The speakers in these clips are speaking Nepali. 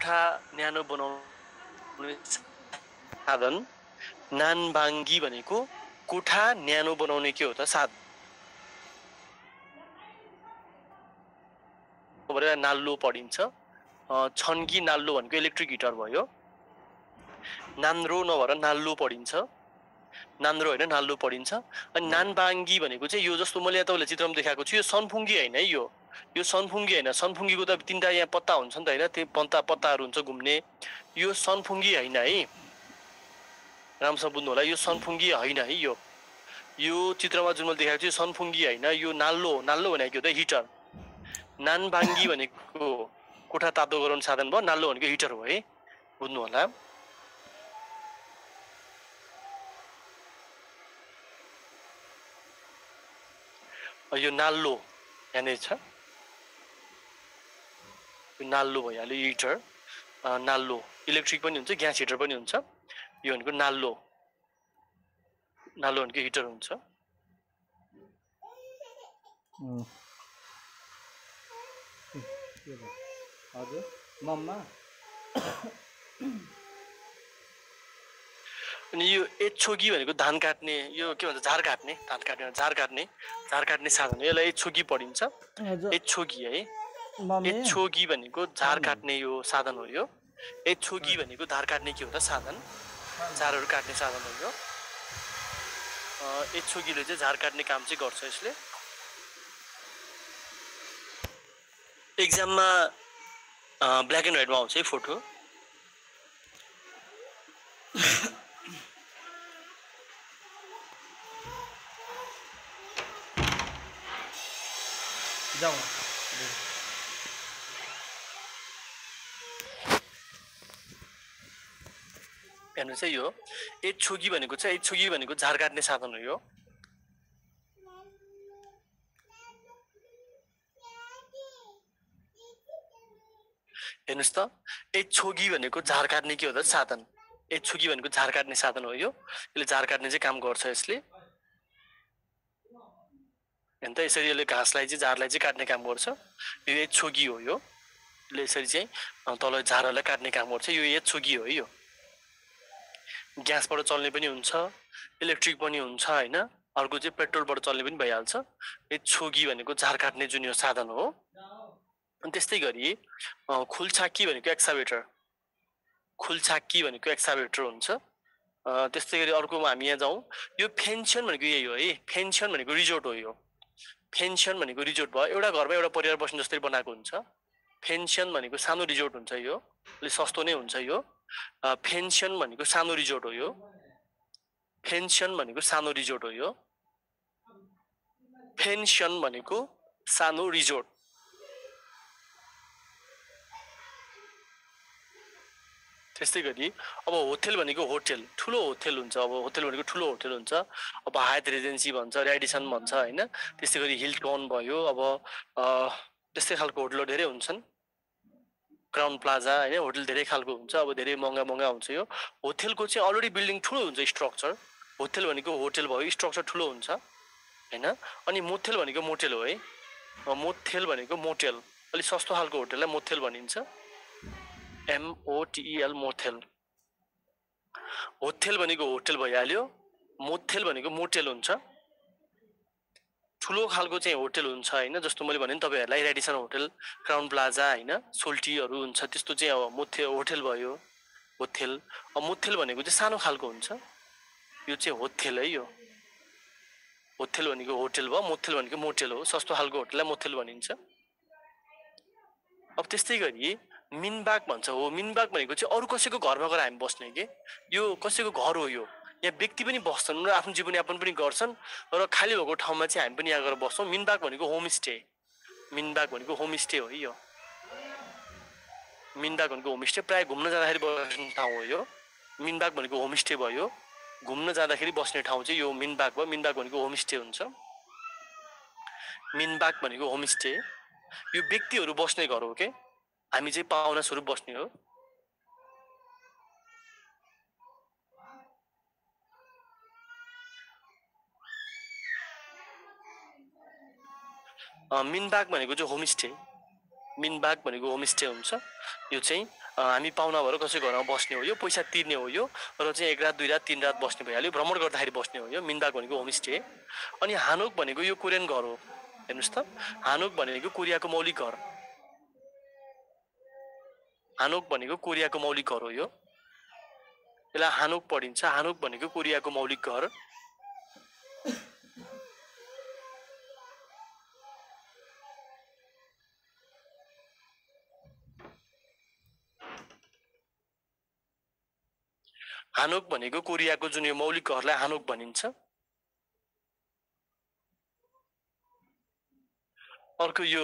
कोठा न्यानो बनाउने साधन, नानबाङ्गी भनेको कोठा न्यानो बनाउने के हो त साधन। नाल्लो पढिन्छ। छन्की नाल्लो भनेको इलेक्ट्रिक हिटर भयो। नान्द्रो नभएर नाल्लो पढिन्छ, नान्द्रो होइन नाल्लो पढिन्छ। अनि नानबाङ्गी भनेको चाहिँ यो जस्तो मैले तपाईँलाई चित्रमा देखाएको छु, यो सनफुङ्गी होइन है, यो सनफुङ्गी होइन। सनफुङ्गीको त तीनटा यहाँ पत्ता हुन्छ नि त होइन, त्यो पत्ताहरू हुन्छ घुम्ने। यो सनफुङ्गी होइन है, राम्रोसँग बुझ्नु होला, यो सनफुङ्गी होइन है। यो चित्रमा जुन मैले देखाएको छु यो सनफुङ्गी होइन, यो नाल्लो भनेको त हिटर। नानबाङ्गी भनेको कोठा तातो गराउने साधन भयो, नाल्लो भनेको हिटर हो है, बुझ्नु होला। यो नाल्लो यहाँनिर छ, यो नाल्लो भइहाल्यो हिटर। नाल्लो इलेक्ट्रिक पनि हुन्छ, ग्यास हिटर पनि हुन्छ। यो भनेको नाल्लो भनेको हिटर हुन्छ। हजुर मम्मा। अनि यो एछोगी भनेको धान काट्ने, यो के भन्छ झार काट्ने, झार काट्ने साधन हो, यसलाई एछोगी पढिन्छ। एछोगी है, एछोगी भनेको झार काट्ने यो साधन हो। यो एछोगी भनेको धार काट्ने के हो त साधन, झारहरू काट्ने साधन हो यो। एछोगीले चाहिँ झार काट्ने काम चाहिँ गर्छ यसले। एक्जाममा ब्ल्याक एन्ड व्हाइटमा आउँछ है फोटो। हेर्नुहोस् है, यो एछोगी भनेको झार काट्ने साधन हो यो। हेर्नुहोस् त, एछोगी भनेको झार काट्ने के हो त साधन, एछोगी भनेको झार काट्ने साधन हो यो। यसले झार काट्ने चाहिँ काम गर्छ यसले। हेर्नु त, यसरी यसले घाँसलाई चाहिँ झारलाई चाहिँ काट्ने काम गर्छ, यो एछोगी हो यो। यसले यसरी चाहिँ तल झारहरूलाई काट्ने काम गर्छ, यो एछोगी हो यो। ग्यासबाट चल्ने पनि हुन्छ, इलेक्ट्रिक पनि हुन्छ होइन, अर्को चाहिँ पेट्रोलबाट चल्ने पनि भइहाल्छ। एछोगी भनेको झार काट्ने जुन यो साधन हो। अनि त्यस्तै गरी खुल्छाकी भनेको एक्साभेटर, हुन्छ। त्यस्तै गरी अर्कोमा हामी यहाँ जाउँ, यो फेन्सन भनेको यही हो है, फेन्सन भनेको रिजोर्ट हो यो। फेन्सन भनेको रिजोर्ट भयो, एउटा घरमा एउटा परिवार बस्ने जस्तै बनाएको हुन्छ। फेन्सन भनेको सानो रिजोर्ट हुन्छ यो, अलि सस्तो नै हुन्छ यो। फेन्सन भनेको सानो रिजोर्ट हो यो, फेन्सन भनेको सानो रिजोर्ट हो यो, फेन्सन भनेको सानो रिजोर्ट। त्यस्तै गरी अब होटेल भनेको होटेल ठुलो होटेल हुन्छ, अब होटेल भनेको ठुलो होटेल हुन्छ। अब हायत रेजेन्सी भन्छ, रेडिसन भन्छ होइन। त्यस्तै गरी हिल्टन भयो, अब त्यस्तै खालको होटलहरू धेरै हुन्छन्। क्राउन प्लाजा होइन, होटल धेरै खालको हुन्छ, अब धेरै महँगा हुन्छ यो। होटेलको चाहिँ अलरेडी बिल्डिङ ठुलो हुन्छ, स्ट्रक्चर। होटेल भनेको होटेल भयो, स्ट्रक्चर ठुलो हुन्छ होइन। अनि मोटेल भनेको मोटेल हो है, मोटेल भनेको मोटेल, अलिक सस्तो खालको होटेललाई मोटेल भनिन्छ, MOTEL मोटेल। होटेल भनेको होटेल भइहाल्यो, मोटेल भनेको मोटेल हुन्छ। ठुलो खालको चाहिँ होटेल हुन्छ होइन, जस्तो मैले भने नि तपाईँहरूलाई रेडिसन होटेल, क्राउन प्लाजा होइन, सोल्टीहरू हुन्छ, त्यस्तो चाहिँ अब होटेल भयो, होटेल। अब मोटेल भनेको चाहिँ सानो खालको हुन्छ, यो चाहिँ होटेल है। यो होटेल भनेको होटेल भयो, मोटेल भनेको मोटेल हो, सस्तो खालको होटेललाई मोटेल भनिन्छ। अब त्यस्तै गरी मिनबाग भन्छ हो, मिनबाग भनेको चाहिँ अरू कसैको घरमा गएर हामी बस्ने के, यो कसैको घर हो यो, यहाँ व्यक्ति पनि बस्छन् र आफ्नो जीवनयापन पनि गर्छन् र खाली भएको ठाउँमा चाहिँ हामी पनि यहाँ गएर बस्छौँ। मिनबाग भनेको होमस्टे, मिनबाग भनेको होमस्टे हो यो। मिनबाग भनेको होमस्टे, प्राय घुम्न जाँदाखेरि बस्ने ठाउँ हो यो। मिनबाग भनेको होमस्टे भयो, घुम्न जाँदाखेरि बस्ने ठाउँ चाहिँ यो मिनबाग भयो। मिनबाग भनेको होमस्टे हुन्छ, मिनबाग भनेको होमस्टे। यो व्यक्तिहरू बस्ने घर हो के, हामी चाहिँ पाहुना स्वरूप बस्ने हो। मिनबाग भनेको चाहिँ होमस्टे, मिनबाग भनेको होमस्टे हुन्छ। यो चाहिँ हामी पाहुना भएर कसै घरमा बस्ने हो, यो पैसा तिर्ने हो, यो र चाहिँ 1 रात 2 रात 3 रात बस्ने भइहाल्यो, भ्रमण गर्दाखेरि बस्ने हो। यो मिन्दाक भनेको होमस्टे। अनि हानोक भनेको यो कोरियन घर हो। हेर्नुस् त, हानोक भनेको कोरियाको मौलिक घर। हानोक भनेको कोरियाको मौलिक घर हो। यो यसलाई हानोक पढिन्छ। हानोक भनेको कोरियाको मौलिक घर। हानोक भनेको कोरियाको जुन यो मौलिक घरलाई हानोक भनिन्छ। अर्को यो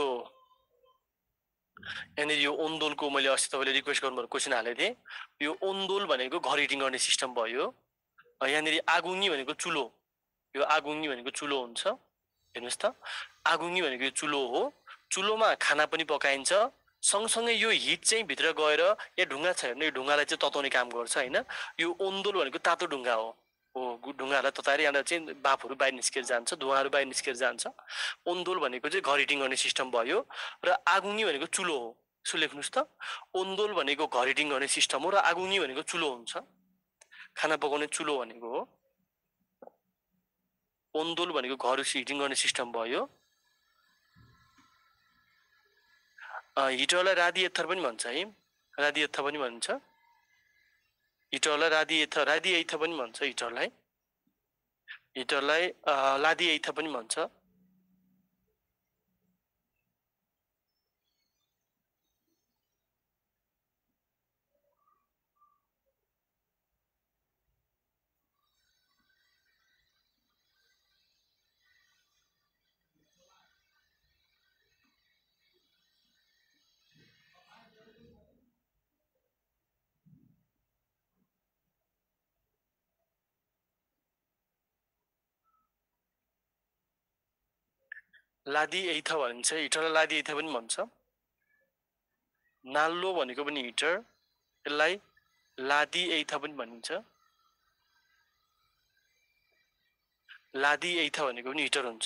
यहाँनिर यो ओन्दोलको मैले अस्ति तपाईँले रिक्वेस्ट गर्नुभएको क्वेसन हालेको थिएँ। यो ओन्दोल भनेको घर हिटिङ गर्ने सिस्टम भयो। यहाँनिर आगुङ्गी भनेको चुलो, यो आगुङ्गी भनेको चुलो हुन्छ। हेर्नुहोस् त, आगुङ्गी भनेको चुलो हो। चुलोमा खाना पनि पकाइन्छ, सँगसँगै यो हिट चाहिँ भित्र गएर यहाँ ढुङ्गा छ भने यो ढुङ्गालाई चाहिँ तताउने काम गर्छ होइन। यो ओन्दोल भनेको तातो ढुङ्गा हो, ढुङ्गालाई तताएर यहाँबाट चाहिँ बाफहरू बाहिर निस्केर जान्छ, धुवाहरू बाहिर निस्केर जान्छ। ओन्दोल भनेको चाहिँ घर हिटिङ गर्ने सिस्टम भयो। र आगुङ्गी भनेको चुलो हो। यसो लेख्नुहोस् त, ओन्दोल भनेको घर हिटिङ गर्ने सिस्टम हो र आगुङ्गी भनेको चुलो हुन्छ, खाना पकाउने चुलो भनेको हो। ओन्दोल भनेको घर हिटिङ गर्ने सिस्टम भयो। हिटरलाई राडिएथर पनि भन्छ है, राडिएथर पनि भन्छ। हिटरलाई राडिएथर पनि भन्छ। हिटरलाई लाडिएथर पनि भन्छ। लाडिएथर भन्छ, हिटरलाई लाडिएथर पनि भन्छ। नाल्लो भनेको पनि हिटर, यसलाई लाडिएथर पनि भनिन्छ। लाडिएथर भनेको पनि हिटर हुन्छ।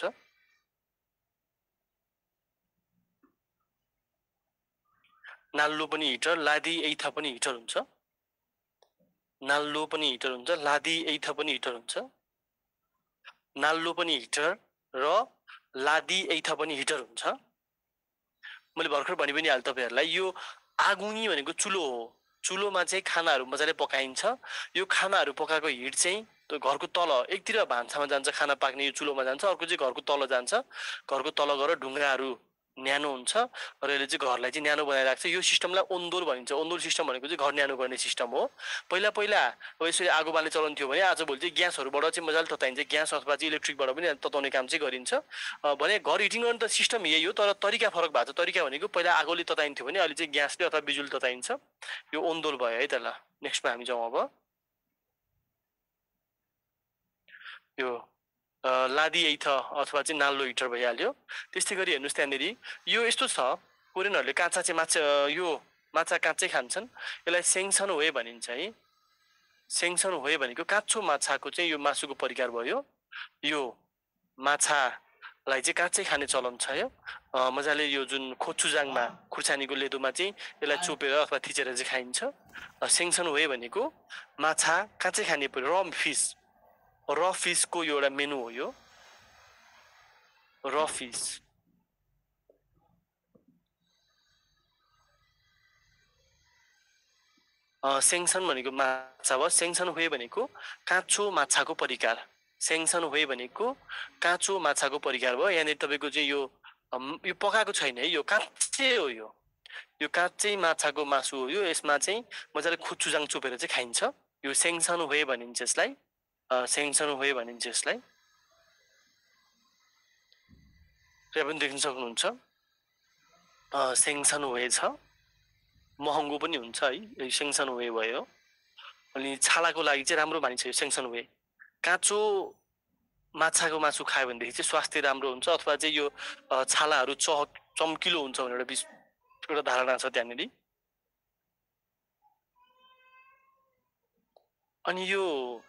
नाल्लो पनि हिटर, लाडिएथर पनि हिटर हुन्छ। नाल्लो पनि हिटर हुन्छ, लाडिएथर पनि हिटर हुन्छ। नाल्लो पनि हिटर र लाडिएथर पनि हिटर हुन्छ। मैले भर्खर भनि पनि हालेँ तपाईँहरूलाई, यो आगुङ्गी भनेको चुलो हो। चुलोमा चाहिँ खानाहरू मजाले पकाइन्छ। यो खानाहरू पकाएको हिट चाहिँ घरको तल एकतिर भान्सामा जान्छ, खाना पाक्ने यो चुलोमा जान्छ, अर्को चाहिँ घरको तल जान्छ। घरको तल गएर ढुङ्गाहरू न्यानो हुन्छ र यसले चाहिँ घरलाई चाहिँ न्यानो बनाइराख्छ। यो सिस्टमलाई ओन्दोल भनिन्छ। ओन्दोल सिस्टम भनेको चाहिँ घर न्यानो गर्ने सिस्टम हो। पहिला अब यसरी आगो बाल्ने चलन थियो भने आजभोलि चाहिँ ग्यासहरूबाट चाहिँ मजाले तताइन्छ। ग्यास अथवा चाहिँ इलेक्ट्रिकबाट पनि तताउने काम चाहिँ गरिन्छ। भने घर हिटिङ गर्ने त सिस्टम यही हो, तर तरिका फरक भएको छ। तरिका भनेको पहिला आगोले तताइन्थ्यो भने अहिले चाहिँ ग्यासले अथवा बिजुली तताइन्छ। यो ओन्दोल भयो है त। ल नेक्स्टमा हामी जाउँ। अब यो लाडिएथर अथवा चाहिँ नाल्लो हिटर भइहाल्यो। त्यस्तै गरी हेर्नुहोस् त्यहाँनिर यो यस्तो छ, कोरियनहरूले काँचा चाहिँ माछा, यो माछा काँचै खान्छन्। यसलाई सेङसन होए भनिन्छ है। सेङसन होए भनेको काँचो माछाको चाहिँ यो मासुको परिकार भयो। यो माछालाई चाहिँ काँचै खाने चलन छ। यो मजाले यो जुन खोचुजाङमा खुर्सानीको लेदोमा चाहिँ यसलाई चोपेर अथवा थिचेर चाहिँ खाइन्छ। सेङसन होए भनेको माछा काँचै खाने र फिसको एउटा मेनु हो। यो र फिस। सेङसन भनेको माछा भयो। सेङसन होए भनेको काँचो माछाको परिकार। सेङसन होए भनेको काँचो माछाको परिकार भयो। यहाँनिर तपाईँको चाहिँ यो पकाएको छैन है, यो काँचै हो। यो काँचै माछाको मासु हो। यो यसमा चाहिँ मजाले खुचुजाङ चोपेर चाहिँ खाइन्छ। यो सेङसन होए भनिन्छ यसलाई। सेङसन होए भनिन्छ यसलाई। यहाँ पनि देख्न सक्नुहुन्छ सेङसन होए छ। महँगो पनि हुन्छ है, सेङसन होए भयो। अनि छालाको लागि चाहिँ राम्रो मानिन्छ यो सेङसन होए। काँचो माछाको मासु खायो भनेदेखि चाहिँ स्वास्थ्य राम्रो हुन्छ, अथवा चाहिँ यो छालाहरू चम्किलो हुन्छ भनेर एउटा धारणा छ त्यहाँनिर। अनि यो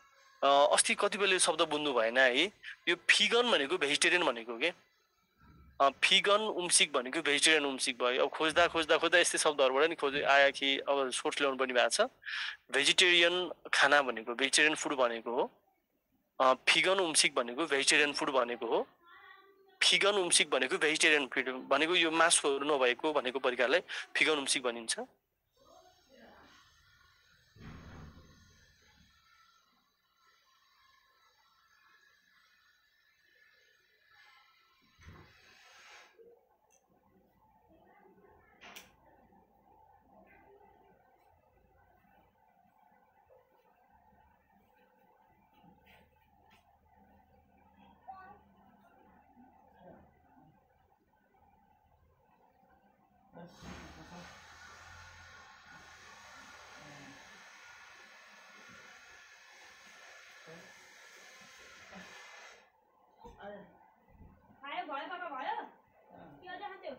अस्ति कतिपयले शब्द बुझ्नु भएन है, यो फिगन भनेको भेजिटेरियन भनेको के। फिगन उम्सिक भनेको भेजिटेरियन उम्सिक भयो। अब खोज्दा खोज्दा खोज्दा यस्तै शब्दहरुबाट नि खोज आयो कि अब सोर्स ल्याउनु पर्ने भएको छ। भेजिटेरियन खाना भनेको भेजिटेरियन फुड भनेको हो। फिगन उम्सिक भनेको भेजिटेरियन फुड भनेको हो। फिगन उम्सिक भनेको भेजिटेरियन फुड भनेको यो मासुहरु नभएको भनेको परिकारलाई फिगन उम्सिक भनिन्छ। खायो भयो पापा भयो के अझै खान्थ्यौ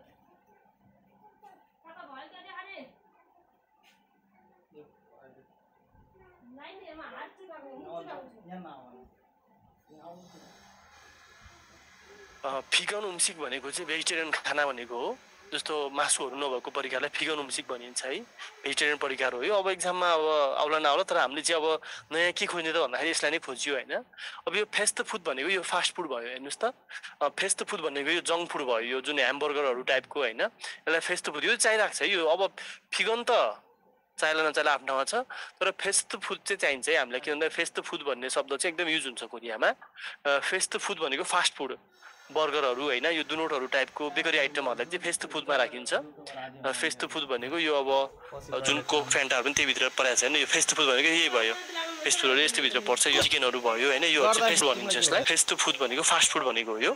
पापा भयो के अझै खाने लाइन हेरमा हात चुकाएको फिगन उम्सिक भनेको चाहिँ भेजिटेरियन खाना भनेको हो। जस्तो मासुहरु नभएको परिकारलाई फिगन उम्सिक भनिन्छ है। भेजिटेरियन परिकार हो यो। अब एक्जाममा अब आउला नआउला तर हामीले चाहिँ अब नयाँ के खोज्ने त भन्दाखेरि यसलाई नै खोजियो हैन। अब यो फास्ट फुड भनेको यो फास्ट फुड भयो हेर्नुस् त। फास्ट फुड भनेको यो जंक फुड भयो। यो जुन ह्यामबर्गरहरु टाइपको हैन यसलाई फास्ट फुड यो चाहिराख्छ है। यो अब फिगन त चाहेला नचाहेला आफ्नो ठाउँमा छ तर फास्ट फुड चाहिँ चाहिन्छ है हामीलाई। के भन्दा फास्ट फुड भन्ने शब्द चाहिँ एकदम युज हुन्छ कोरियामा। फास्ट फुड भनेको फास्ट फुड बर्गरहरु हैन यो दुनोटहरु टाइपको बेकरी आइटमहरुलाई चाहिँ फास्ट फुडमा राखिन्छ। फास्ट फुड भनेको यो अब जुन कोक फ्यान्टाहरु पनि त्यही भित्र परेको छ हैन। यो फास्ट फुड भनेको यही भयो। फास्ट फुडहरु यस्तो भित्र पर्छ। यो चिकनहरु भयो हैन यो चाहिँ फास्ट भनिन्छ यसलाई। फास्ट फुड भनेको फास्ट फुड भनेको हो यो।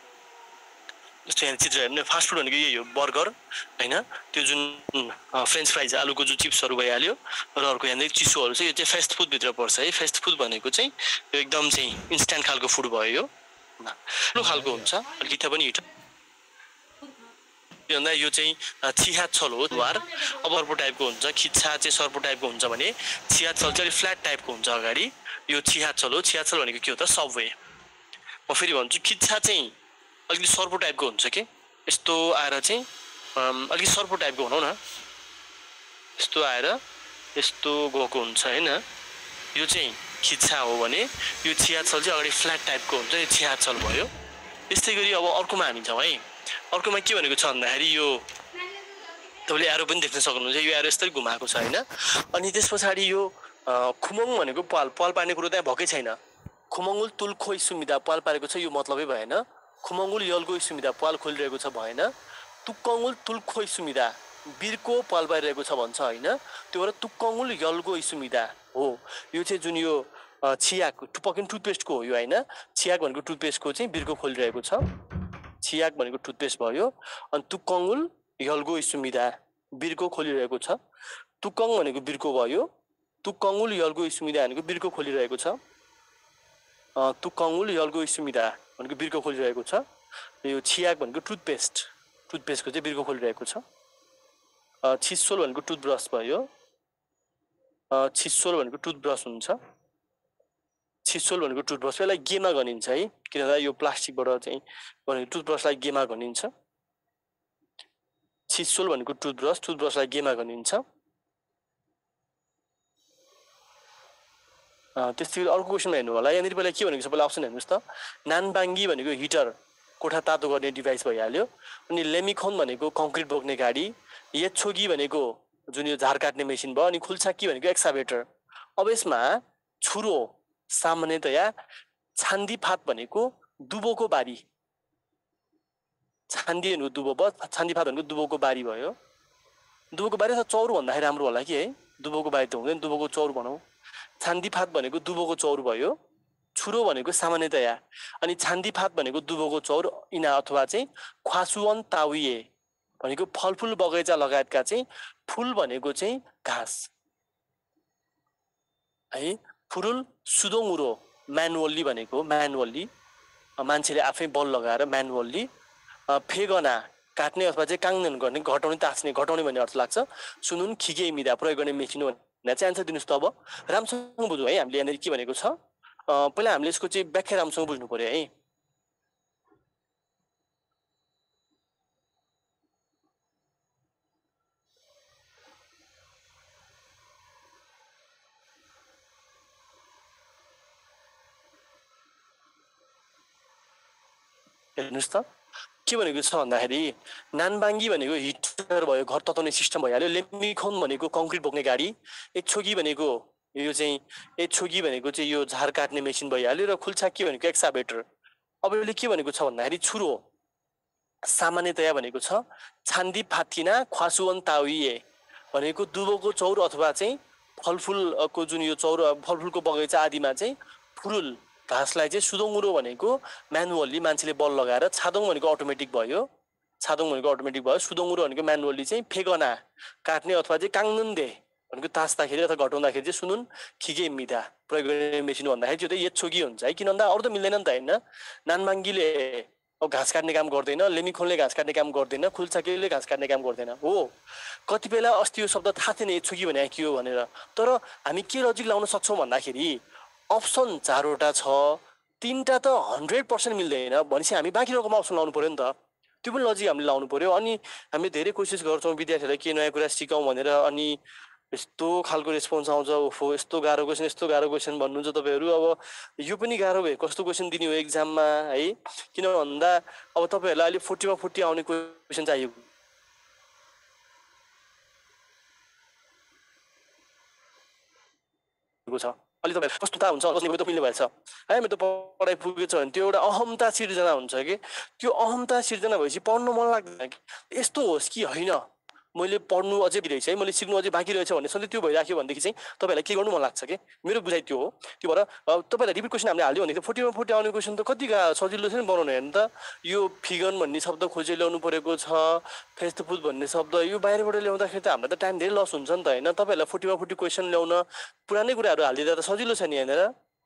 जस्तो यहाँ चित्र हेर्नु फास्ट फुड भनेको यही हो बर्गर हैन त्यो जुन फ्रेन्च फ्राइज आलुको जुन चिप्सहरु भइहाल्यो र अर्को यहाँ चिसोहरु चाहिँ यो चाहिँ फास्ट फुड भित्र पर्छ है। फास्ट फुड भनेको चाहिँ यो एकदम चाहिँ इन्स्ट्यान्ट खालको फुड भयो यो। ठुलो खालको हुन्छ अलिकति पनि हिट भन्दा यो चाहिँ छिहा छल हो द्वार। अब अर्को टाइपको हुन्छ खिच्चा चाहिँ सर्पो टाइपको हुन्छ भने छिहा छल चाहिँ फ्ल्याट टाइपको हुन्छ अगाडि यो छिहा छल हो। छिहा छल भनेको के हो त सबवे। म फेरि भन्छु खिच्चा चाहिँ अलिकति सर्पो टाइपको हुन्छ के यस्तो आएर चाहिँ अलिकति सर्पो टाइपको भनौँ न यस्तो आएर यस्तो गएको हुन्छ हैन यो चाहिँ खिच्चा हो भने यो छियाछल चाहिँ अगाडि फ्ल्याट टाइपको हुन्छ यो छियाछल भयो। त्यस्तै गरी अब अर्कोमा हामी जाउँ है। अर्कोमा के भनेको छ भन्दाखेरि यो तपाईले एरो पनि देख्न सक्नुहुन्छ यो एरो यस्तै घुमाएको छ हैन। अनि त्यसपछि यो खुमङ भनेको पाल पार्ने कुरो त्यहाँ भकै छैन। खुमङुल तुलखो सुमिदा पाल पारेको छ यो मतलबै भएन। खुमङुल यल्गो सुमिदा पाल खोलिरहेको छ भएन। तुक्कङुल तुलखो सुमिदा बिरको पाल पारिरहेको छ भन्छ हैन। त्यो भएर तुक्कङुल यल्गो सुमिदा हो। यो चाहिँ जुन यो छियाक टुपकिन टुथपेस्टको हो यो हैन। छियाक भनेको टुथपेस्टको चाहिँ बिरको खोलिरहेको छ। छियाक भनेको टुथपेस्ट भयो। अनि तुक्कङुल यल्गो सुमिदा बिरको खोलिरहेको छ। तुक्कङ भनेको बिरको भयो। तुक्कङुल यल्गो सुमिदा भनेको बिरको खोलिरहेको छ। तुक्कङुल यल्गो सुमिदा भनेको बिरको खोलिरहेको छ। यो छियाक भनेको टुथपेस्टको चाहिँ बिरको खोलिरहेको छ। छिस्सोल भनेको टुथब्रस भयो। छिस्सोल भनेको टुथब्रस हुन्छ। छिस्सोल भनेको टुथब्रस यसलाई गेमा गनिन्छ है। किनभने यो प्लास्टिकबाट चाहिँ भनेको टुथब्रसलाई गेमा गनिन्छ। छिस्सोल भनेको टुथब्रसलाई गेमा गनिन्छ। त्यस्तै अर्को क्वेसनमा हेर्नु होला यहाँनिर पहिला के भनेको छ पहिला अप्सन हेर्नुस् त। नानबाङ्गी भनेको हिटर कोठा तातो गर्ने डिभाइस भइहाल्यो। अनि लेमिखोन भनेको कङ्क्रिट बोक्ने गाडी। येछोगी भनेको जुन यो झार काट्ने मेसिन भयो। अनि खुल्छाकी भनेको एक्साभेटर। अब यसमा छुरो सामान्यतया छान्दीफात भनेको दुबोको बारी। छान्दी भनेको दुबो भयो। छान्दीफात भनेको दुबोको बारी भयो। दुबोको बारी अथवा चौर भन्दाखेरि राम्रो होला कि है। दुबोको बारी त हुँदैन दुबोको चौर भनौँ। छान्दीफात भनेको दुबोको चौर भयो। छुरो भनेको सामान्यतया अनि छान्दीफात भनेको दुबोको चौर इना अथवा चाहिँ ख्वासुवन ताविए भनेको फलफुल बगैँचा लगायतका चाहिँ फुल भनेको चाहिँ घाँस है। फुरुल सुदोङुरो म्यानुअल्ली भनेको म्यानुअल्ली मान्छेले आफै बल लगाएर म्यानुअल्ली फेगना काट्ने अथवा चाहिँ काङ्गन गर्ने घटाउने तास्ने घटाउने भन्ने अर्थ लाग्छ। सुनुन खिगे मिदा प्रयोग गर्ने मेसिन हो भने चाहिँ आन्सर दिनुस् त। अब राम्रोसँग बुझौँ है हामीले यहाँनिर के भनेको छ। पहिला हामीले यसको चाहिँ व्याख्या राम्रोसँग बुझ्नु पर्यो है। हेर्नुहोस् त के भनेको छ भन्दाखेरि नानबाङ्गी भनेको हिटर भयो, घर तताउने सिस्टम भइहाल्यो। लेमिखोन भनेको कङ्क्रिट बोक्ने गाडी, एछोगी भनेको यो चाहिँ एछोगी भनेको चाहिँ यो झार काट्ने मेसिन भइहाल्यो, र खुल्छाकी भनेको एक्साभेटर। अब यसले के भनेको छ भन्दाखेरि छुरो सामान्यतया भनेको छ छान्दी फाथिना ख्वासुवन ताविए भनेको दुबोको चौर अथवा चाहिँ फलफुलको जुन यो चौर फलफुलको बगैँचा आदिमा चाहिँ फुरुल घाँसलाई चाहिँ सुदोङ्गुरो भनेको म्यानुअल्ली मान्छेले बल लगाएर, छादोङ भनेको अटोमेटिक भयो, सुदोङ्गुरो भनेको म्यानुअल्ली चाहिँ फेगना काट्ने अथवा चाहिँ काङ्नुन्दे भनेको तास्दाखेरि अथवा घटाउँदाखेरि चाहिँ सुनुन खिगे मिधा प्रयोग गर्ने मेसिन भन्दाखेरि त्यो त एछोगी हुन्छ है। किन भन्दा अरू त मिल्दैन नि त होइन। नानबाङ्गीले अब घाँस काट्ने काम गर्दैन, लेमिखोनले घाँस काट्ने काम गर्दैन, खुल्चाकीले घाँस काट्ने काम गर्दैन हो। कति बेला अस्ति यो शब्द थाहा थिएन एछोगी भने के हो भनेर, तर हामी के लजिक लाउन सक्छौँ भन्दाखेरि अप्सन 4वटा छ, 3टा त 100% मिल्दैन भनेपछि हामी बाँकी रकममा अप्सन लाउनु पर्यो नि त। त्यो पनि लजिक हामीले लाउनु पर्यो। अनि हामीले धेरै कोसिस गर्छौँ विद्यार्थीहरूलाई के नयाँ कुरा सिकाउँ भनेर, अनि यस्तो खालको रेस्पोन्स आउँछ, ओहो यस्तो गाह्रो क्वेसन भन्नुहुन्छ तपाईँहरू। अब यो पनि गाह्रो भयो, कस्तो क्वेसन दिने हो एक्जाममा है। किन भन्दा अब तपाईँहरूलाई अहिले 40 मा 40 आउने क्वेसन चाहिएको छ। अहिले तपाईँ कस्तो थाहा हुन्छ कसले त मिल्ने भएछ है, मेरो त पढाइ पुगेछ भने त्यो एउटा अहमता सिर्जना हुन्छ कि, त्यो अहमता सिर्जना भएपछि पढ्नु मन लाग्दैन कि यस्तो होस् कि होइन मैले पढ्नु अझै रहेछ है, मैले सिक्नु अझै बाँकी रहेछ भन्ने सधैँ त्यो भइराख्यो भनेदेखि चाहिँ तपाईँहरूलाई के गर्नु मन लाग्छ कि, मेरो बुझाइ त्यो हो। त्यो भएर तपाईँलाई रिपिट क्वेसन हामीले हाल्यो भनेदेखि 40 मा 40 आउने क्वेसन त कति सजिलो छ नि बनाउने हेर्नु त। यो फिगन भन्ने शब्द खोजेर ल्याउनु परेको छ, फेस्टफुड भन्ने शब्द यो बाहिरबाट ल्याउँदाखेरि त हामीलाई त टाइम धेरै लस हुन्छ नि त होइन। तपाईँहरूलाई 40 मा 40 क्वेसन ल्याउन पुरानै कुराहरू हालिदिँदा त सजिलो छ नि होइन।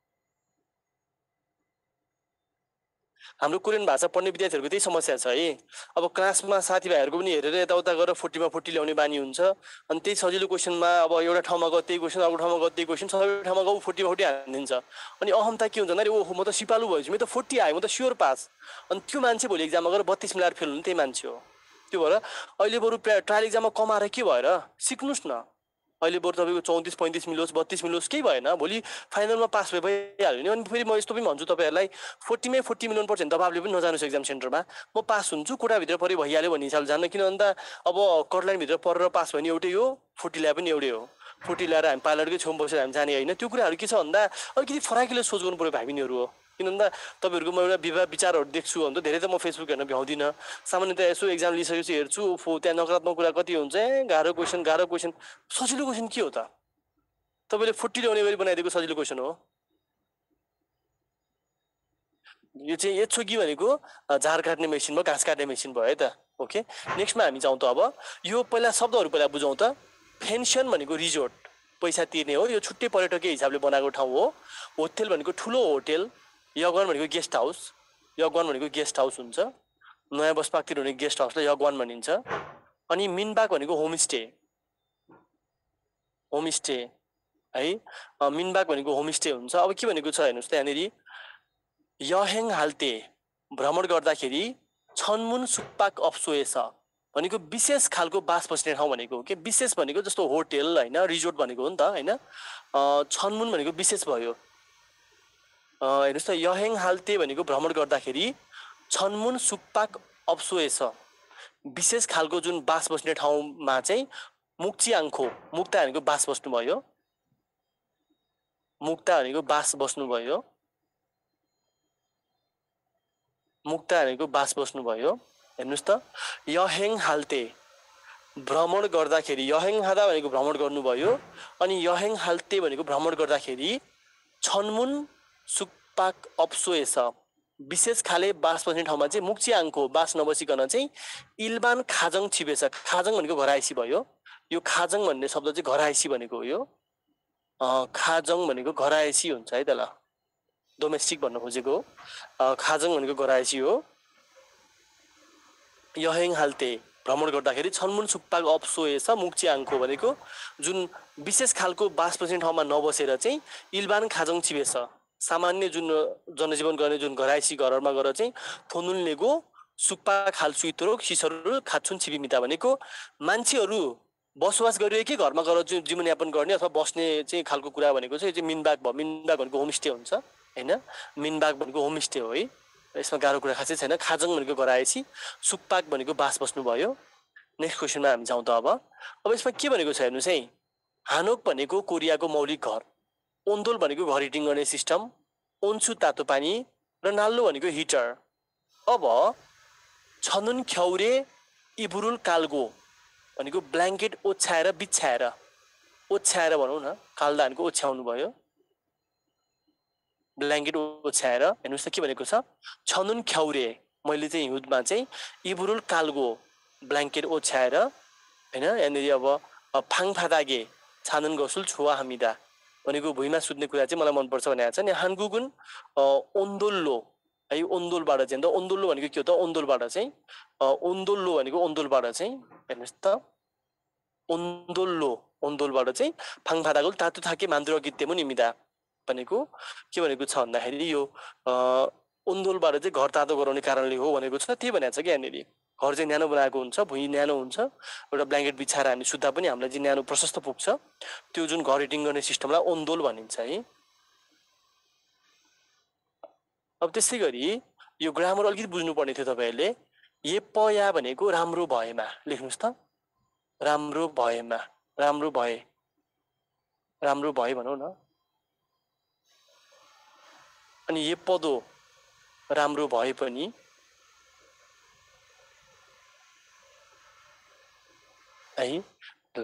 हाम्रो कोरियन भाषा पढ्ने विद्यार्थीहरूको त्यही समस्या छ है। अब क्लासमा साथीभाइहरूको पनि हेरेर यताउता गरेर 40 मा 40 ल्याउने बानी हुन्छ, अनि त्यही सजिलो क्वेसनमा अब एउटा ठाउँमा गयो त्यही क्वेसन, अर्को ठाउँमा गयो त्यही क्वेसन, सबै ठाउँमा गयो 40 मा 40 हालिदिन्छ। अनि अहमता के हुन्छ भन्दाखेरि ओहो म त सिपालु भएछु, मेरो त 40 आयो, म त स्योर पास। अनि त्यो मान्छे भोलि एक्जाममा गएर 32 मिलाएर फेल हुने त्यही मान्छे हो। त्यो भएर अहिले बरु ट्रायल एक्जाममा कमाएर के भएर सिक्नुहोस् न। अहिले बरु तपाईँको 34-35 मिलोस्, 32 मिलोस् केही भएन, भोलि फाइनलमा पास भइहाल्यो नि। अनि फेरि म यस्तो पनि भन्छु तपाईँहरूलाई 40 मै 40 मिलाउनु पर्छ भने दबाबले पनि नजानुहोस् एक्जाम सेन्टरमा। म पास हुन्छु कोटाभित्र परि भइहाल्यो भन्ने हिसाबले जान्न। किन भन्दा अब कटलाइनभित्र परेर पास भयो भने एउटै हो, 40 ल्याए पनि एउटै हो। 40 ल्याएर हामी पाइलटकै छेउमा बसेर हामी जाने होइन। त्यो कुराहरू के छ भन्दा अलिकति फराकिलो सोच गर्नु पऱ्यो भाइ बहिनीहरू हो। किन भन्दा तपाईँहरूको म एउटा विचारहरू देख्छु भने त धेरै त म फेसबुक हेर्न भ्याउँदिनँ, सामान्यतया यसो एक्जाम लिइसकेपछि हेर्छु त्यहाँ नकारात्मक कुरा कति हुन्छ, गाह्रो क्वेसन। सजिलो क्वेसन के हो त, तपाईँले 40 ल्याउने गरी बनाइदिएको सजिलो क्वेसन हो यो चाहिँ। एछोगी भनेको झार काट्ने मेसिन भयो, घाँस काट्ने मेसिन भयो है त। ओके, नेक्स्टमा हामी जाउँ त। अब यो पहिला शब्दहरू पहिला बुझौँ त। पेन्सन भनेको रिजोर्ट, पैसा तिर्ने हो, यो छुट्टै पर्यटकीय हिसाबले बनाएको ठाउँ हो। होटेल भनेको ठुलो होटेल, यगवान भनेको गेस्ट हाउस, यगवान भनेको गेस्ट हाउस हुन्छ। नयाँ बसपाकतिर हुने गेस्ट हाउसलाई यगवान भनिन्छ। अनि मिनबाग भनेको होमस्टे है, मिनबाग भनेको होमस्टे हुन्छ। अब के भनेको छ हेर्नुहोस् त यहाँनिर, यहेङ हाल्ते भ्रमण गर्दाखेरि छनमुन सुक्पाक अप्सोएछ भनेको विशेष खालको बास बस्ने ठाउँ भनेको हो कि। विशेष भनेको जस्तो होटेल होइन, रिजोर्ट भनेको हो नि त होइन। छनमुन भनेको विशेष भयो। हेर्नुहोस् त, यहेङ हाल्ते भनेको भ्रमण गर्दाखेरि छनमुन सुक्पाक अप्सोएछ विशेष खालको जुन बास बस्ने ठाउँमा चाहिँ मुक्ची आङ्खो, मुक्ता भनेको बास बस्नुभयो, मुक्ता भनेको बास बस्नुभयो, मुक्ता भनेको बास बस्नुभयो। हेर्नुहोस् त, यहेङ हाल्ते भ्रमण गर्दाखेरि, यहेङ हादा भनेको भ्रमण गर्नुभयो, अनि यहेङ हाल्ते भनेको भ्रमण गर्दाखेरि छनमुन सुक्पाक अप्सोएछ विशेष खाले बास बस्ने ठाउँमा चाहिँ मुक्ची आङ्को बास नबसिकन चाहिँ इल्बान खाजङ छिपेछ। खाजङ भनेको घराइसी भयो। यो खाजङ भन्ने शब्द चाहिँ घराइसी भनेको हो। यो खाजङ भनेको घराइसी हुन्छ है, त्यसलाई डोमेस्टिक भन्न खोजेको हो। खाजङ भनेको घराइसी हो। यहेङ हाल्ते भ्रमण गर्दाखेरि छनमुन सुक्पाक अप्सोएछ मुक्ची आङ्को भनेको जुन विशेष खालको बास बस्ने ठाउँमा नबसेर चाहिँ इल्बान खाजङ छिपेछ, सामान्य जुन जनजीवन गर्ने जुन घराइसी घरहरूमा गएर चाहिँ थोनुल्नेको सुक्पा खाल सुइतरो सिसहरू खाछुन छिपिमिता भनेको मान्छेहरू बसोबास गरिरहेकै घरमा गएर चाहिँ जीवनयापन गर्ने अथवा बस्ने चाहिँ खालको कुरा भनेको चाहिँ यो चाहिँ मिनबाग भयो। मिनबाग भनेको होमस्टे हुन्छ होइन, मिनबाग भनेको होमस्टे हो है। यसमा गाह्रो कुरा खासै छैन। खाजङ भनेको घर आएपछि सुकपाक भनेको बास बस्नु भयो। नेक्स्ट क्वेसनमा हामी जाउँ त अब यसमा के भनेको छ हेर्नुहोस् है। हानोक भनेको कोरियाको मौलिक घर, ओन्दोल भनेको घर हिटिङ गर्ने सिस्टम, ओन्सु तातो पानी र नाल्लो भनेको हिटर। अब छनुन ख्यौरे इबुरुल काल्गो भनेको ब्ल्याङ्केट ओछ्याएर बिछ्याएर, ओछ्याएर भनौँ न, काल्दा भनेको ओछ्याउनु भयो, ब्ल्याङ्केट ओछ्याएर। हेर्नुहोस् त के भनेको छ, छनुन ख्यौरे मैले चाहिँ हिउँदमा चाहिँ इबुरुल काल्गो ब्ल्याङ्केट ओछ्याएर होइन। यहाँनिर अब फाङफादागे छानुन गसुल छुवा हामीदा भनेको भुइँमा सुत्ने कुरा चाहिँ मलाई मनपर्छ भनेको छ नि। हानगुगुन ओन्दोल्लो है, ओन्दोलबाट चाहिँ, ओन्दोल्लो भनेको के हो त, ओन्दोलबाट चाहिँ, ओन्दोल्लो भनेको ओन्दोलबाट चाहिँ, हेर्नुहोस् त, ओन्दोल्लो ओन्दोलबाट चाहिँ फाङफादागुल तातु थाके मान्द्रो गीतेमु निमिदा भनेको के भनेको छ भन्दाखेरि यो ओन्दोलबाट चाहिँ घर तातो गराउने कारणले हो भनेको छ। त्यही भनेको छ कि यहाँनिर घर चाहिँ न्यानो बनाएको हुन्छ, भुइँ न्यानो हुन्छ, एउटा ब्ल्याङ्केट बिछाएर हामी सुत्दा पनि हामीलाई चाहिँ न्यानो प्रशस्त पुग्छ। त्यो जुन घर हिटिङ गर्ने सिस्टमलाई ओन्दोल भनिन्छ है। अब त्यसै गरी यो ग्रामर अलिकति बुझ्नुपर्ने थियो तपाईँहरूले। ये पया भनेको राम्रो भएमा लेख्नुहोस् त, राम्रो भएमा, राम्रो भए, राम्रो भए भनौँ न। अनि ये पदो राम्रो भए पनि, है ल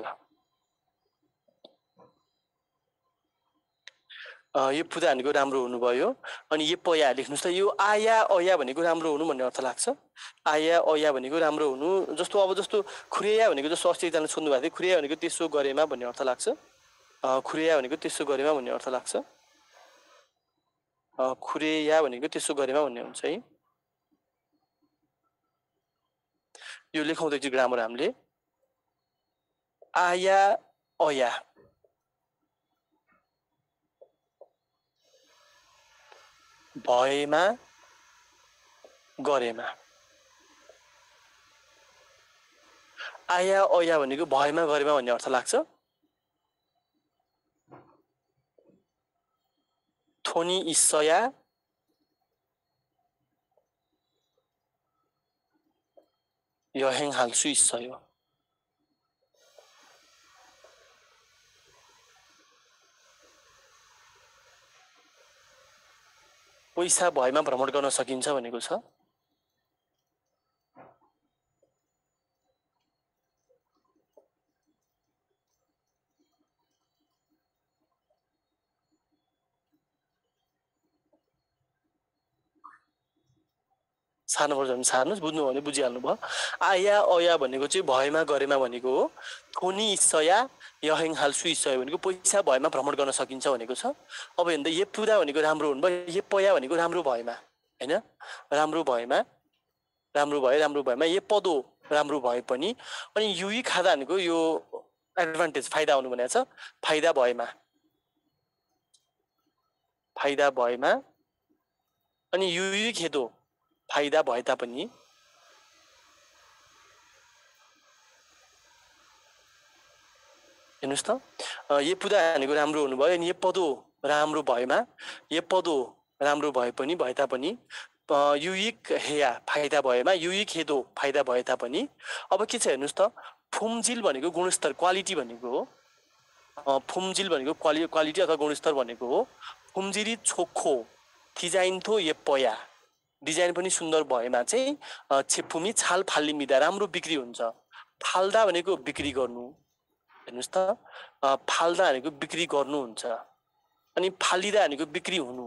यो पुदा भनेको राम्रो हुनुभयो। अनि यो पया लेख्नुहोस् त। यो आया अया भनेको राम्रो हुनु भन्ने अर्थ लाग्छ। आया अया भनेको राम्रो हुनु, जस्तो अब जस्तो खुरेया भनेको जस्तो अस्ति एकजना सोध्नु भएको थियो, खुरेया भनेको त्यसो गरेमा भन्ने अर्थ लाग्छ। खुरेया भनेको त्यसो गरेमा भन्ने अर्थ लाग्छ। खुरेया भनेको त्यसो गरेमा भन्ने हुन्छ है। यो लेखाउँदै चाहिँ ग्रामर हामीले आया अया, भएमा गरेमा। आया अया भनेको भएमा गरेमा भन्ने अर्थ लाग्छ। थोनी इस्सया यहेङ हाल्सु इस्सयो। पैसा भएमा भ्रमण गर्न सकिन्छ भनेको छ। सार्नु पर्छ भने सार्नुहोस्, बुझ्नु भने बुझिहाल्नु भयो। आया अया भनेको चाहिँ भएमा गरेमा भनेको हो। थोनी इस्सया यहेङ हाल्सु इस्सयो भनेको पैसा भएमा भ्रमण गर्न सकिन्छ भनेको छ। अब हेर्दा ये पुरा भनेको राम्रो हुनुभयो, ये पया भनेको राम्रो भएमा होइन, राम्रो भएमा, राम्रो भए, राम्रो भएमा। ये पदो राम्रो भए पनि। अनि युई खाँदा भनेको यो एडभान्टेज फाइदा हुनु भनेको छ। फाइदा भएमा, फाइदा भएमा। अनि युई खेदो फाइदा भए तापनि। हेर्नुहोस् त, यो पुरा भनेको राम्रो हुनुभयो। अनि यो पदो राम्रो भएमा, यो पदो राम्रो भए पनि, भए तापनि। युइक हेया फाइदा भएमा, युइक हेदो फाइदा भए तापनि। अब के छ हेर्नुहोस् त, फुमजिल भनेको गुणस्तर क्वालिटी भनेको हो। फुमजिल भनेको क्वालिटी अथवा गुणस्तर भनेको हो। फुमजिरी छोखो थिजाइन्थो ये पया, डिजाइन पनि सुन्दर भएमा चाहिँ छेफुमी छाल फाल्लिमिदा राम्रो बिक्री हुन्छ। फाल्दा भनेको बिक्री गर्नु, हेर्नुहोस् त, फाल्दा भनेको बिक्री गर्नु हुन्छ। अनि फालिदा भनेको बिक्री हुनु,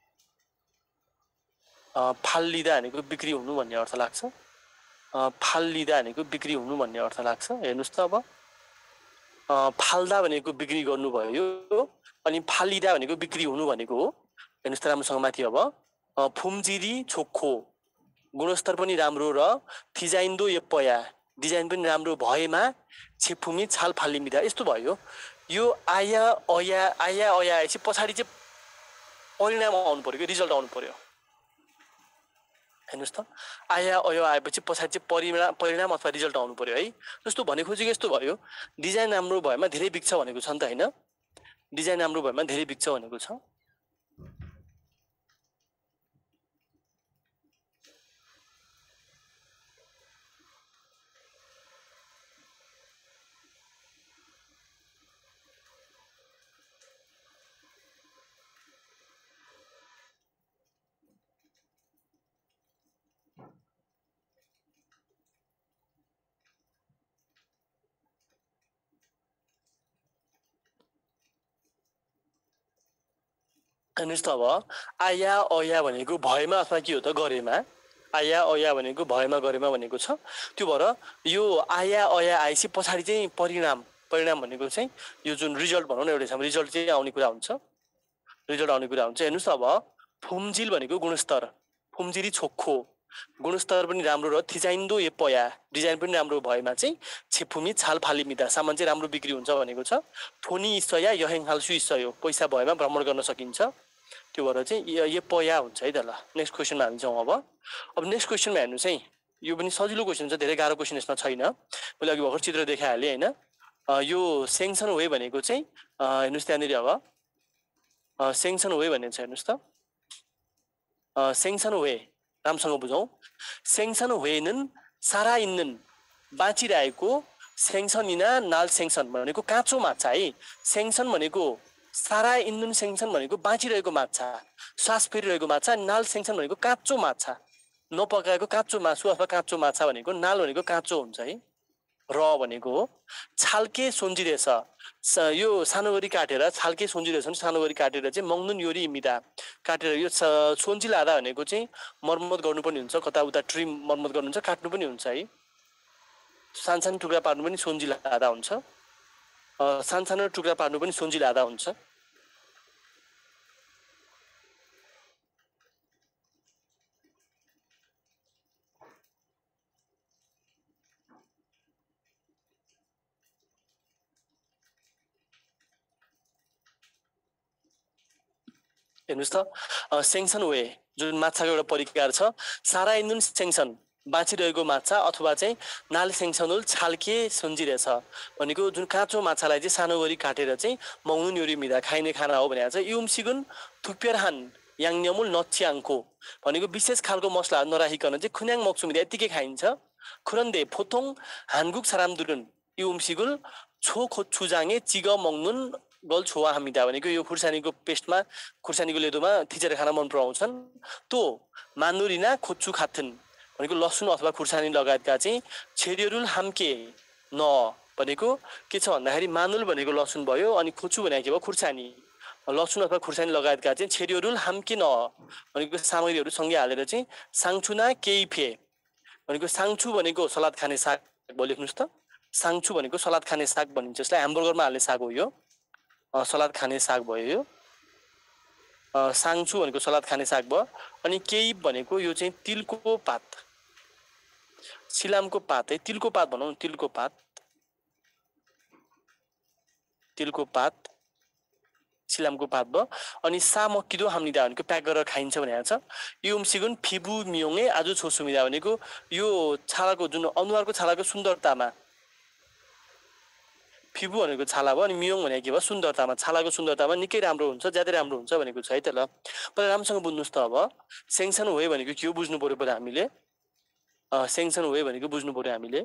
फालिदा भनेको बिक्री हुनु भन्ने अर्थ लाग्छ। फालिदा भनेको बिक्री हुनु भन्ने अर्थ लाग्छ। हेर्नुहोस् त, अब फाल्दा भनेको बिक्री गर्नु भयो, अनि फालिदा भनेको बिक्री हुनु भनेको हो। हेर्नुहोस् त राम्रोसँग माथि। अब फुमजिरी छोखो गुणस्तर पनि राम्रो र थिजाइन्दो ये पया डिजाइन पनि राम्रो भएमा छेफुमी छाल फालिमिदा यस्तो भयो। यो आया अया, आया अया आएपछि पछाडि चाहिँ परिणाम आउनु पर्यो, रिजल्ट आउनु पर्यो। हेर्नुहोस् त, आया अया आएपछि पछाडि चाहिँ परिणाम अथवा रिजल्ट आउनु पर्यो है। जस्तो भने खोजेको यस्तो भयो, डिजाइन राम्रो भएमा धेरै बिक्छ भनेको छ नि त होइन। डिजाइन राम्रो भएमा धेरै बिक्छ भनेको छ। हेर्नुहोस् त अब आया अया भनेको भएमा अथवा के हो त गरेमा आया अया भनेको भएमा गरेमा भनेको छ त्यो भएर यो आया अया आएपछि पछाडि चाहिँ परिणाम परिणाम भनेको चाहिँ यो जुन रिजल्ट भनौँ न एउटा रिजल्ट चाहिँ आउने कुरा हुन्छ रिजल्ट आउने कुरा हुन्छ हेर्नुहोस् त अब फुम्जिल भनेको गुणस्तर फुम्जिरी छोक्खो गुणस्तर पनि राम्रो र थिचाइन्दो ए पया डिजाइन पनि राम्रो भएमा चाहिँ छेफुमी छाल फालिमिदा सामान चाहिँ राम्रो बिक्री हुन्छ भनेको छ थोनी इस्सया यहेङ हाल्सु इस्सयो पैसा भएमा भ्रमण गर्न सकिन्छ त्यो भएर चाहिँ यो पया हुन्छ है त ल नेक्स्ट क्वेसनमा हामी जाउँ अब नेक्स्ट क्वेसनमा हेर्नु चाहिँ यो पनि सजिलो क्वेसन छ धेरै गाह्रो क्वेसन यसमा छैन मैले अघि भर्खर चित्र देखाइहालेँ होइन यो सेङ्सन वे भनेको चाहिँ हेर्नुहोस् त्यहाँनिर अब सेङ्सन वे भन्ने छ हेर्नुहोस् त सेङ्सन वे राम्रोसँग बुझौँ सेङ्सन वेनन् सारा इन्नन् बाँचिरहेको सेङ्सनिना नाल सेङ्सन भनेको काँचो माछा है सेङ्सन भनेको सारा इन्नुन सेङ्सन भनेको बाँचिरहेको माछा श्वास फेरिरहेको माछा नाल सेङ्सन भनेको काँचो माछा नपकाएको काँचो मासु अथवा काँचो माछा भनेको नाल भनेको काँचो हुन्छ है र भनेको हो छाल्के सोन्जिरहेछ यो सानो गरी काटेर छाल्के सोन्जिरहेछ भने सानो गरी काटेर चाहिँ मङ्नुन योरी इमिदा काटेर यो सोन्जी लाँदा भनेको चाहिँ मर्मत गर्नु पनि हुन्छ कताउता ट्रिम मर्मत गर्नुहुन्छ काट्नु पनि हुन्छ है सानसानो टुक्रा पार्नु पनि सोन्जी लाँदा हुन्छ सानसानो टुक्रा पार्नु पनि सोन्जी लाँदा हुन्छ हेर्नुहोस् त सेङ्सन वे जुन माछाको एउटा परिकार छ सारा इन्नुन सेङ्सन बाँचिरहेको माछा अथवा चाहिँ नाल सेङ्सनुल छाल्के सोन्जिरहेछ भनेको जुन काँचो माछालाई चाहिँ सानो गरी काटेर चाहिँ मङ्नुन योरी मिदा खाइने खाना हो भनेर चाहिँ युम सिगुन थुप्यरहान याङन्यमुल नच्याङको भनेको विशेष खालको मसलाहरू नराखिकन चाहिँ खुन्याङ मक्सुमिदा यत्तिकै खाइन्छ खुरन्दे फोथोङ हानगुक सारामदुरुन युम सिगुल छो खोज्छुजाङे चिग मङ्नुन गल छोवा हामिदा भनेको यो खुर्सानीको पेस्टमा खुर्सानीको लेदोमा थिचेर खान मन पराउँछन् तो मानुरिना खोज्छु खाथुन् भनेको लसुन अथवा खुर्सानी लगायतका चाहिँ छेरियरुल हाम्के न भनेको के छ भन्दाखेरि मानुल भनेको लसुन भयो अनि खोज्छु भनेको के भयो खुर्सानी लसुन अथवा खुर्सानी लगायतका चाहिँ छेरियरुल हाम्के न भनेको सामग्रीहरू सँगै हालेर चाहिँ साङछुना केही फे भनेको साङछु भनेको सलाद खाने साग भयो लेख्नुहोस् त साङछु भनेको सलाद खाने साग भनिन्छ यसलाई ह्याम्बर्गरमा हाल्ने साग हो यो सलाद खाने साग भयो यो साङछु भनेको सलाद खाने साग भयो अनि केही भनेको यो चाहिँ तिलको पात सिलामको पात है तिलको पात भनौँ तिलको पात सिलामको पात भयो अनि सामकिदो हाम्निदा भनेको प्याक गरेर खाइन्छ भनेको छ युम सिगुन फिबु मियोङे आज छोसुमिदा भनेको यो छालाको जुन अनुहारको छालाको सुन्दरतामा फिबु भनेको छाला भयो अनि मियोङ भनेको के भयो सुन्दरतामा छालाको सुन्दरतामा निकै राम्रो हुन्छ ज्यादै राम्रो हुन्छ भनेको छ है त ल पहिला राम्रोसँग बुझ्नुहोस् त अब सेङ्सन वे भनेको के हो बुझ्नु पर्यो पहिला हामीले सेङ्सन वे भनेको बुझ्नु पर्यो हामीले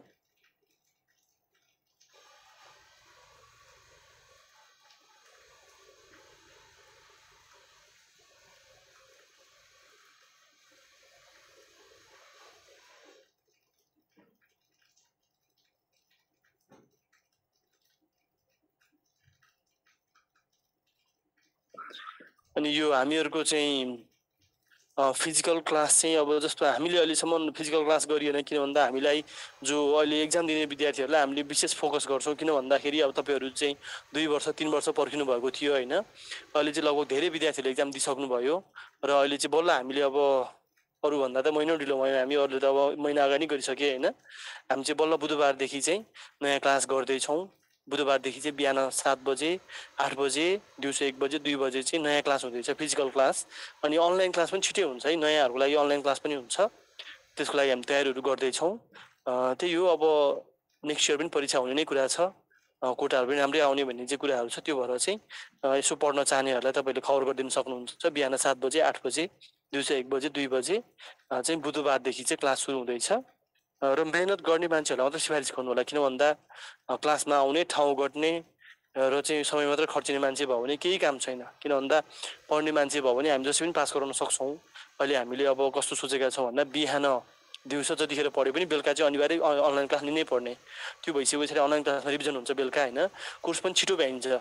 अनि यो हामीहरूको चाहिँ फिजिकल क्लास चाहिँ अब जस्तो हामीले अहिलेसम्म फिजिकल क्लास गरिएन किन भन्दा हामीलाई जो अहिले एक्जाम दिने विद्यार्थीहरूलाई हामीले विशेष फोकस गर्छौँ किन भन्दाखेरि अब तपाईँहरू चाहिँ 2 वर्ष 3 वर्ष पर्खिनु भएको थियो होइन अहिले चाहिँ लगभग धेरै विद्यार्थीहरूले एक्जाम दिइसक्नुभयो र अहिले चाहिँ बल्ल हामीले अब अरूभन्दा त महिनौ ढिलो भयो हामी अरूले त अब महिना अगाडि गरिसके होइन हामी चाहिँ बल्ल बुधबारदेखि चाहिँ नयाँ क्लास गर्दैछौँ बुधबारदेखि चाहिँ बिहान 7 बजे 8 बजे दिउँसो 1 बजे 2 बजे चाहिँ नयाँ क्लास हुँदैछ फिजिकल क्लास अनि अनलाइन क्लास पनि छिटै हुन्छ है नयाँहरूको लागि अनलाइन क्लास पनि हुन्छ त्यसको लागि हामी तयारीहरू गर्दैछौँ त्यही हो अब नेक्स्ट इयर पनि परीक्षा हुने नै कुरा छ कोटाहरू पनि राम्रै आउने भन्ने चाहिँ कुराहरू छ त्यो भएर चाहिँ यसो पढ्न चाहनेहरूलाई तपाईँले खबर गरिदिन सक्नुहुन्छ बिहान 7 बजे 8 बजे दिउँसो 1 बजे 2 बजे चाहिँ बुधबारदेखि चाहिँ क्लास सुरु हुँदैछ र मेहनत गर्ने मान्छेहरूलाई मात्रै सिफारिस गर्नु होला किन भन्दा क्लासमा आउने ठाउँ गर्ने र चाहिँ समय मात्र खर्चिने मान्छे भयो भने केही काम छैन किन भन्दा पढ्ने मान्छे भयो भने हामी जसरी पनि पास गराउन सक्छौँ अहिले हामीले अब कस्तो सोचेका छौँ भन्दा बिहान दिउँसो जतिखेर पढ्यो पनि बेलुका चाहिँ अनिवार्य अनलाइन क्लास लिनै पर्ने त्यो भइसकेपछि अनलाइन क्लासमा रिभिजन हुन्छ बेलुका होइन कोर्स पनि छिटो भ्याइन्छ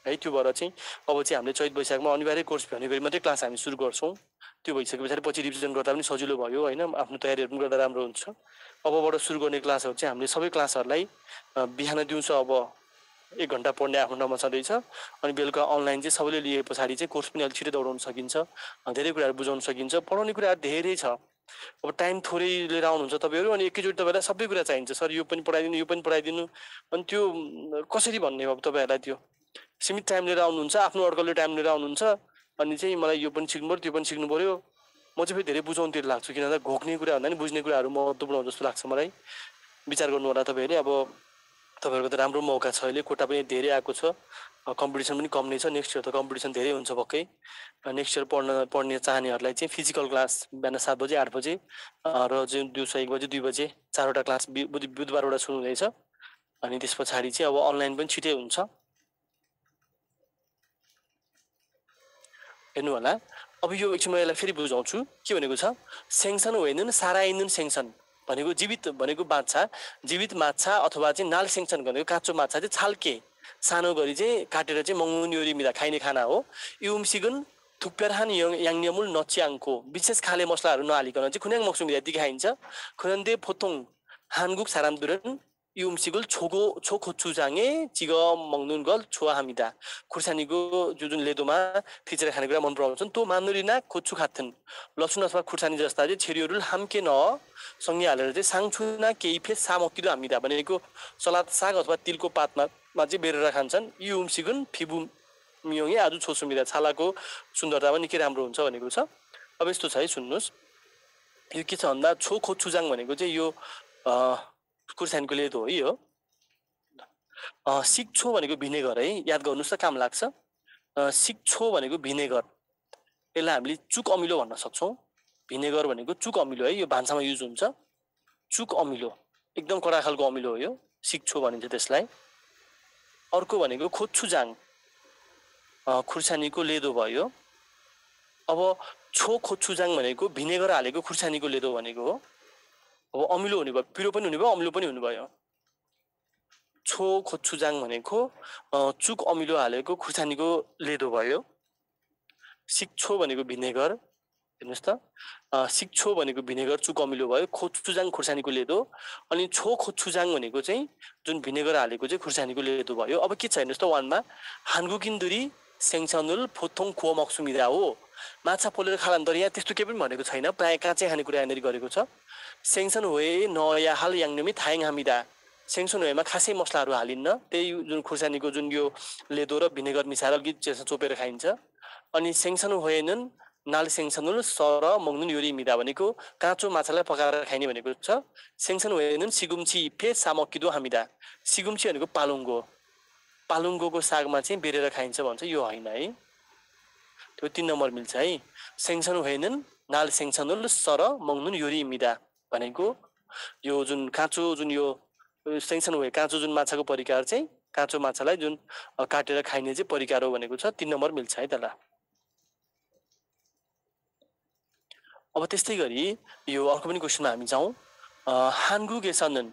है। त्यो भएर चाहिँ अब चाहिँ हामीले चैत वैशाखमा अनिवार्य कोर्स भन्ने गरी मात्रै क्लास हामी सुरु गर्छौँ। त्यो भइसके पछाडि पछि रिभिजन गर्दा पनि सजिलो भयो होइन, आफ्नो तयारीहरू पनि गर्दा राम्रो हुन्छ। अबबाट सुरु गर्ने क्लासहरू चाहिँ हामीले सबै क्लासहरूलाई बिहान दिउँसो अब 1 घन्टा पढ्ने आफ्नो ठाउँमा छँदैछ, अनि बेलुका अनलाइन चाहिँ सबैले लिए पछाडि चाहिँ कोर्स पनि अलिक छिटो दौडाउन सकिन्छ, धेरै कुराहरू बुझाउन सकिन्छ। पढाउने कुराहरू धेरै छ, अब टाइम थोरै लिएर आउनुहुन्छ तपाईँहरू, अनि एकैचोटि तपाईँलाई सबै कुरा चाहिन्छ। सर यो पनि पढाइदिनु, यो पनि पढाइदिनु, अनि त्यो कसरी भन्ने हो अब तपाईँहरूलाई? त्यो सीमित टाइम लिएर आउनुहुन्छ, आफ्नो अड्कलले टाइम लिएर आउनुहुन्छ, अनि चाहिँ मलाई यो पनि सिक्नु पऱ्यो त्यो पनि सिक्नु पऱ्यो। म चाहिँ फेरि धेरै बुझाउनुतिर लाग्छु, किन भन्दा घोक्ने कुरा भन्दा नि बुझ्ने कुराहरू महत्त्वपूर्ण हो जस्तो लाग्छ मलाई। विचार गर्नु होला तपाईँहरूले। अब तपाईँहरूको त राम्रो मौका छ, अहिले कोटा पनि धेरै आएको छ, कम्पिटिसन पनि कम नै छ। नेक्स्ट इयर त कम्पिटिसन धेरै हुन्छ पक्कै। नेक्स्ट इयर पढ्ने चाहनेहरूलाई चाहिँ फिजिकल क्लास बिहान 7 बजे 8 बजे र चाहिँ दिउँसो 1 बजे 2 बजे 4वटा क्लास बुधबारबाट सुरु हुँदैछ, अनि त्यस पछाडि चाहिँ अब अनलाइन पनि छिटै हुन्छ। हेर्नु होला। अब यो एकछिन म यसलाई फेरि बुझाउँछु के भनेको छ। सेङ्सन होइन साराइनुन सेङ्सन भनेको जीवित भनेको माछा, जीवित माछा अथवा चाहिँ नाल सेङ्सन भनेको काँचो माछा चाहिँ छाल्के सानो गरी चाहिँ काटेर चाहिँ मङ्गुन योरी मिदा खाइने खाना हो। युमसिगुन थुक्पेरहान याङन्यमुल नच्याङको विशेष खाले मसलाहरू नहालिकन चाहिँ खुन्याङ मक्सुम मिदा खाइन्छ। खुनन्दे फोतोङ हानगुक सारामदुरन युमसिगुल छोखो चुजाङे चिग मङ्नुन गल छोआ हामिदा खुर्सानीको जुन लेदोमा थिचेर खानेकुरा मन पराउँछन्। त्यो मानुरिना खोच्छु खान्छन्। लसुन अथवा खुर्सानी जस्ता चाहिँ छेरीहरू हाम्के न सँगै हालेर चाहिँ साङछुना केही फेस सामकिलो हामिदा भनेको सलाद साग अथवा तिलको पातमा चाहिँ बेरेर खान्छन्। युमसिगुन फिबु मियोङे आज छोसुमिदा छालाको सुन्दरता पनि निकै राम्रो हुन्छ भनेको छ। अब यस्तो छ है, सुन्नुहोस्। यो के छ भन्दा छोखो चुजाङ भनेको चाहिँ यो खुर्सानीको लेदो हो यो। सिक्छो भनेको भिनेगर है, याद गर्नुहोस् त काम लाग्छ। सिक्छो भनेको भिनेगर, यसलाई हामीले चुक अमिलो भन्न सक्छौँ। भिनेगर भनेको चुक अमिलो है, यो भान्सामा युज हुन्छ। चुक अमिलो एकदम कडा खालको अमिलो हो यो, सिक्छो भनिन्छ त्यसलाई। अर्को भनेको खोच्छुजाङ, खुर्सानीको लेदो भयो। अब छो खोच्छुजाङ भनेको भिनेगर हालेको खुर्सानीको लेदो भनेको हो। अब अमिलो हुने भयो, पिरो पनि हुने भयो, अमिलो पनि हुनुभयो। छो खोच्छुजाङ भनेको चुक अमिलो हालेको खुर्सानीको लेदो भयो। सिक्छो भनेको भिनेगर, हेर्नुहोस् त, सिक्छो भनेको भिनेगर चुक अमिलो भयो। खोच्छुजाङ खुर्सानीको लेदो, अनि छो खोच्छुजाङ भनेको चाहिँ जुन भिनेगर हालेको चाहिँ खुर्सानीको लेदो भयो। अब के छ हेर्नुहोस् त, 1मा हानगुकिन्दुरी सेङसनुल फोथोङ खो मक्सुमिदा हो। माछा पोलेर खालान्तर यहाँ त्यस्तो केही पनि भनेको छैन, प्रायः काँचै खानेकुरा यहाँनिर गरेको छ। सेङसन होए नया हाल याङनमी थायङ हामिदा, सेङसन होएमा खासै मसलाहरू हालिन्न, त्यही जुन खुर्सानीको जुन यो लेदो र भिनेगर मिसाएर अलिकति चोपेर खाइन्छ। अनि सेङसन होएनन् नाल सेङसनुल सर मङ्नुन योरी मिदा भनेको काँचो माछालाई पकाएर खाइने भनेको छ। सेङसन होएनन् सिगुम्ची फे सामकिदो हामिदा, सिगुम्ची भनेको पालुङ्गो, पालुङ्गोको सागमा चाहिँ बेरेर खाइन्छ भन्छ, यो होइन है। त्यो 3 नम्बर मिल्छ है। सेङसन होएनन् नाल सेङसनुल सर मङ्नुन योरी मिदा भनेको यो जुन काँचो जुन यो सेङसन होए काँचो जुन माछाको परिकार चाहिँ काँचो माछालाई जुन काटेर खाइने चाहिँ परिकार हो भनेको छ। 3 नम्बर मिल्छ है त्यसलाई। अब त्यस्तै गरी यो अर्को पनि क्वेसनमा हामी जाउँ। हानगु गेसनन,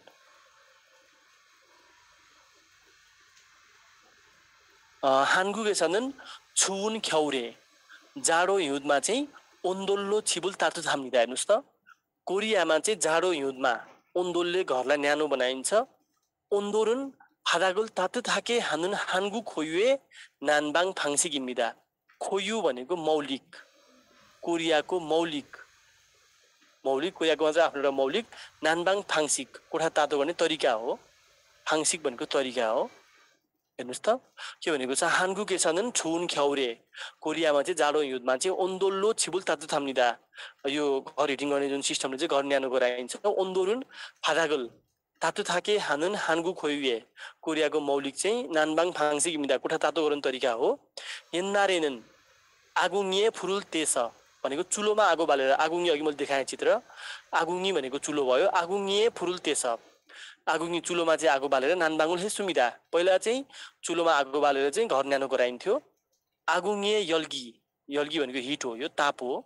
हानगु गेसनन छुन ख्याउरे जाडो हिउँदमा चाहिँ ओन्दोल्लो छिबुल तातो थाम्निदा। हेर्नुहोस् त, कोरियामा चाहिँ जाडो हिउँदमा ओन्दोलले घरलाई न्यानो बनाइन्छ। ओन्दोरुन फादागुल तातो थाके हानुन हानगु खोयुए नानबाङ फाङ्सी गिमिदा। खोयु भनेको मौलिक, कोरियाको मौलिक, कोरियाको चाहिँ आफ्नो एउटा मौलिक। नानबाङ फाङ्सिक कोठा तातो गर्ने तरिका हो, फाङ्सिक भनेको तरिका हो। हेर्नुहोस् त के भनेको छ, हानगु केसनन छुन ख्याउरे, कोरियामा चाहिँ जाडो हिउँदमा चाहिँ ओन्दोल्लो छिबुल तातो थाम्निदा, यो घर हिटिङ गर्ने जुन सिस्टमले चाहिँ घर न्यानो गराइन्छ। ओन्दोरुन फादागल तातो थाके हानुन हानगु खोयुए, कोरियाको मौलिक चाहिँ नानबाङ फाङ्सी गिमिदा कोठा तातो गर्ने तरिका हो। यन्नारेनन आगुङे फुरुल तेस भनेको चुलोमा आगो बालेर, आगुङी अघि मैले देखाएँ चित्र, आगुङी भनेको चुलो भयो। आगुङे फुरुल तेस, आगुङी चुलोमा चाहिँ आगो बालेर नानबाङुल हे सुमिदा, पहिला चाहिँ चुलोमा आगो बालेर चाहिँ घर न्यानो गराइन्थ्यो। आगुङे यल्गी, यल्गी भनेको हिट हो, यो ताप हो।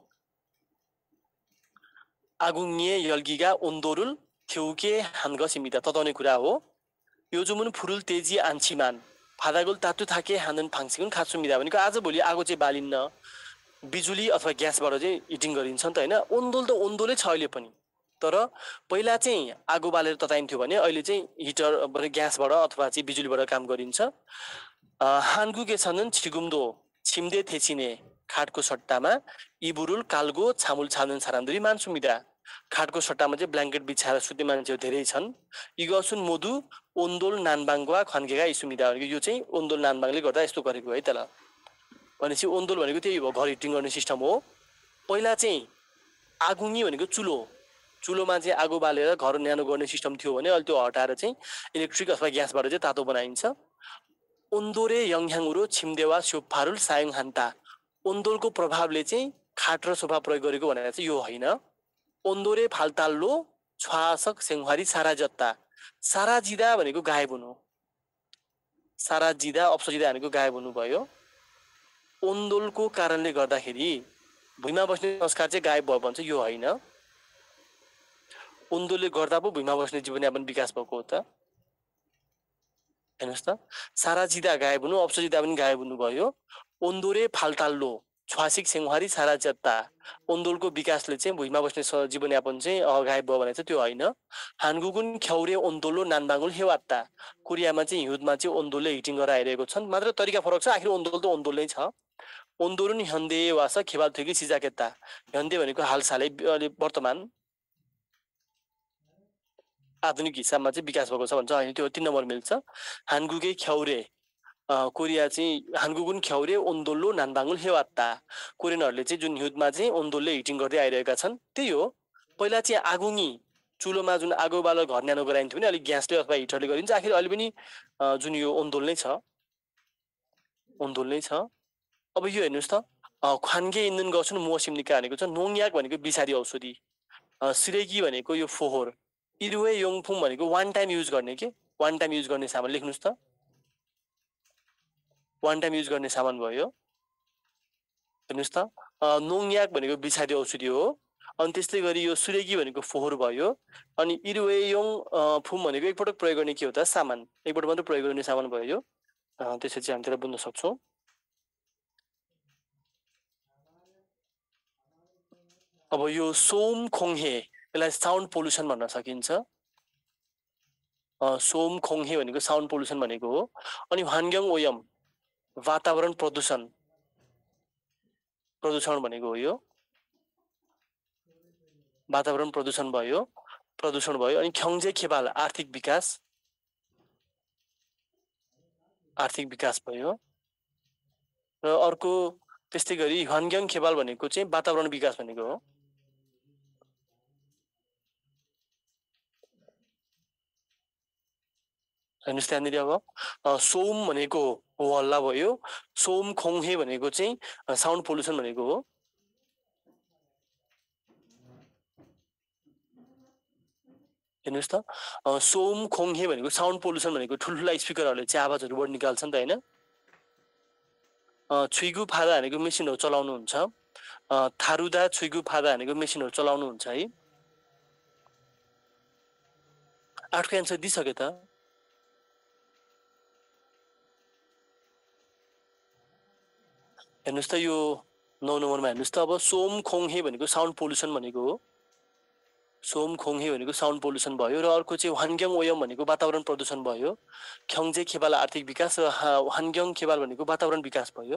आगुङे यल्गीगा ओन्दोरुल थ्यौके हानग सिमिदा, तताउने कुरा हो। यो जुमुन फुरुल तेजी आन्छिमान, फादागोल तातु थाके हानन फाङ्सिगुन खासुमिदा भनेको आजभोलि आगो चाहिँ बालिन्न बिजुली अथवा ग्यासबाट चाहिँ हिटिङ गरिन्छ नि त होइन ओन्दोल त ओन्दोलै छ अहिले पनि तर पहिला चाहिँ आगो बालेर तताइन्थ्यो भने अहिले चाहिँ हिटर ग्यासबाट अथवा चाहिँ बिजुलीबाट काम गरिन्छ हान्गु के छन् छिगुम्दो छिम्दे थेचिने खाटको सट्टामा इबुरुल काल्गो छामुल छानन छारान्दुरी मान्छुमिदा खाटको सट्टामा चाहिँ ब्ल्याङ्केट बिछाएर सुत्ने मान्छेहरू धेरै छन् इगसुन मोदु ओन्दोल नानबाङवा खन्केगा इसुमिदा भनेको यो चाहिँ ओन्दोल नानबाङले गर्दा यस्तो गरेको है तल भनेपछि ओन्दोल भनेको त्यही हो घर हिटिङ गर्ने सिस्टम हो पहिला चाहिँ आगुङ्गी भनेको चुलोमा चाहिँ आगो बालेर घर न्यानो गर्ने सिस्टम थियो भने अहिले त्यो हटाएर चाहिँ इलेक्ट्रिक अथवा ग्यासबाट चाहिँ तातो बनाइन्छ ओन्दोरे यङह्याङुरो छिमदेवा स्योफारुल सायङ हान्ता ओन्दोलको प्रभावले चाहिँ खाट र सोफा प्रयोग गरेको भनेर चाहिँ यो होइन ओन्दोरे फाल्ताल्लो छ्वासक सेङहारी सारा जत्ता सारा जिदा भनेको गायब हुनु सारा जिदा अपसजिदा भनेको गायब हुनु भयो ओन्दोलको कारणले गर्दाखेरि भुइँमा बस्ने संस्कार चाहिँ गायब भयो भन्छ यो होइन ओन्दोलले गर्दा पो भुइँमा बस्ने जीवनयापन विकास भएको हो त हेर्नुहोस् त सारा जिदा गायब हुनु अपसजिदा पनि गायब हुनु भयो ओन्दोरे फाल्ताल्लो छ्वासिक सेङहारी सारा जत्ता ओन्दोलको विकासले चाहिँ भुइँमा बस्ने जीवनयापन चाहिँ गायब भयो भने चाहिँ त्यो होइन हानगुगुन ख्याउरे ओन्दोलो नानबाङुल हेवात्ता कोरियामा चाहिँ हिउँदमा चाहिँ ओन्दोलले हिटिङ गरेर आइरहेको छन् मात्र तरिका फरक छ आखिर ओन्दोल त ओन्दोल नै छ ओन्दोरुन हन्दे वास खेबाल थुकी सिजाकेत्ता हन्दे भनेको हालसालै वर्तमान आधुनिक हिसाबमा चाहिँ विकास भएको छ भन्छ होइन त्यो 3 नम्बर मिल्छ हानगुगे ख्याउरे कोरिया चाहिँ हानगुगुन ख्याउरे ओन्दोल्लो नानबाङुल हेवात्ता कोरियनहरूले चाहिँ जुन हिउँदमा चाहिँ ओन्दोलले हिटिङ गर्दै आइरहेका छन् त्यही हो पहिला चाहिँ आगुङ्गी चुलोमा जुन आगो बालेर घर न्यानो गराइन्थ्यो भने अलिक ग्यासले अथवा हिटरले गरिन्छ आखिर अहिले पनि जुन यो ओन्दोल नै छ अब यो हेर्नुहोस् त खानगे इन्धन गर्छन् मोसिमनिका भनेको छ नोङयाक भनेको बिसारी औषधि सिरेगी भनेको यो फोहोर इरुवे योङफुम भनेको वान टाइम युज गर्ने सामान लेख्नुहोस् त वान टाइम युज गर्ने सामान भयो हेर्नुहोस् त नोङयाक भनेको बिसारी औषधि हो अनि त्यस्तै गरी यो सुरेगी भनेको फोहोर भयो अनि इरुवे योङ फुम भनेको एकपटक प्रयोग गर्ने के हो त सामान एकपटक मात्र प्रयोग गर्ने सामान भयो त्यसरी चाहिँ हामी त्यसलाई बुझ्न सक्छौँ अब यो सोम खोङहे यसलाई साउन्ड पोल्युसन भन्न सकिन्छ सोम खोङहे भनेको साउन्ड पोल्युसन भनेको हो अनि हानग्याङ ओयम वातावरण प्रदूषण भनेको हो यो वातावरण प्रदूषण भयो अनि ख्यङजे खेबाल आर्थिक विकास भयो र अर्को त्यस्तै गरी हानग्याङ खेबाल भनेको चाहिँ वातावरण विकास भनेको हो हेर्नुहोस् त्यहाँनिर अब सोम भनेको हो हल्ला भयो सोम खोङहे भनेको चाहिँ साउन्ड पोल्युसन भनेको हो हेर्नुहोस् त सोम खोङहे भनेको साउन्ड पोल्युसन भनेको ठुल्ठुला स्पिकरहरूले चाहिँ आवाजहरू बढी निकाल्छन् त होइन छुइगु फादा भनेको मेसिनहरू चलाउनुहुन्छ थारुदा छुइगु फादा भनेको मेसिनहरू चलाउनुहुन्छ है 8को एन्सर दिइसके त हेर्नुहोस् त यो 9 नम्बरमा हेर्नुहोस् त अब सोम खोङहे भनेको साउन्ड पोल्युसन भनेको हो सोम खोङहे भनेको साउन्ड पोल्युसन भयो र अर्को चाहिँ हानग्याङ ओयम भनेको वातावरण प्रदूषण भयो ख्यङजे खेबाल आर्थिक विकास र हानग्याङ खेबाल भनेको वातावरण विकास भयो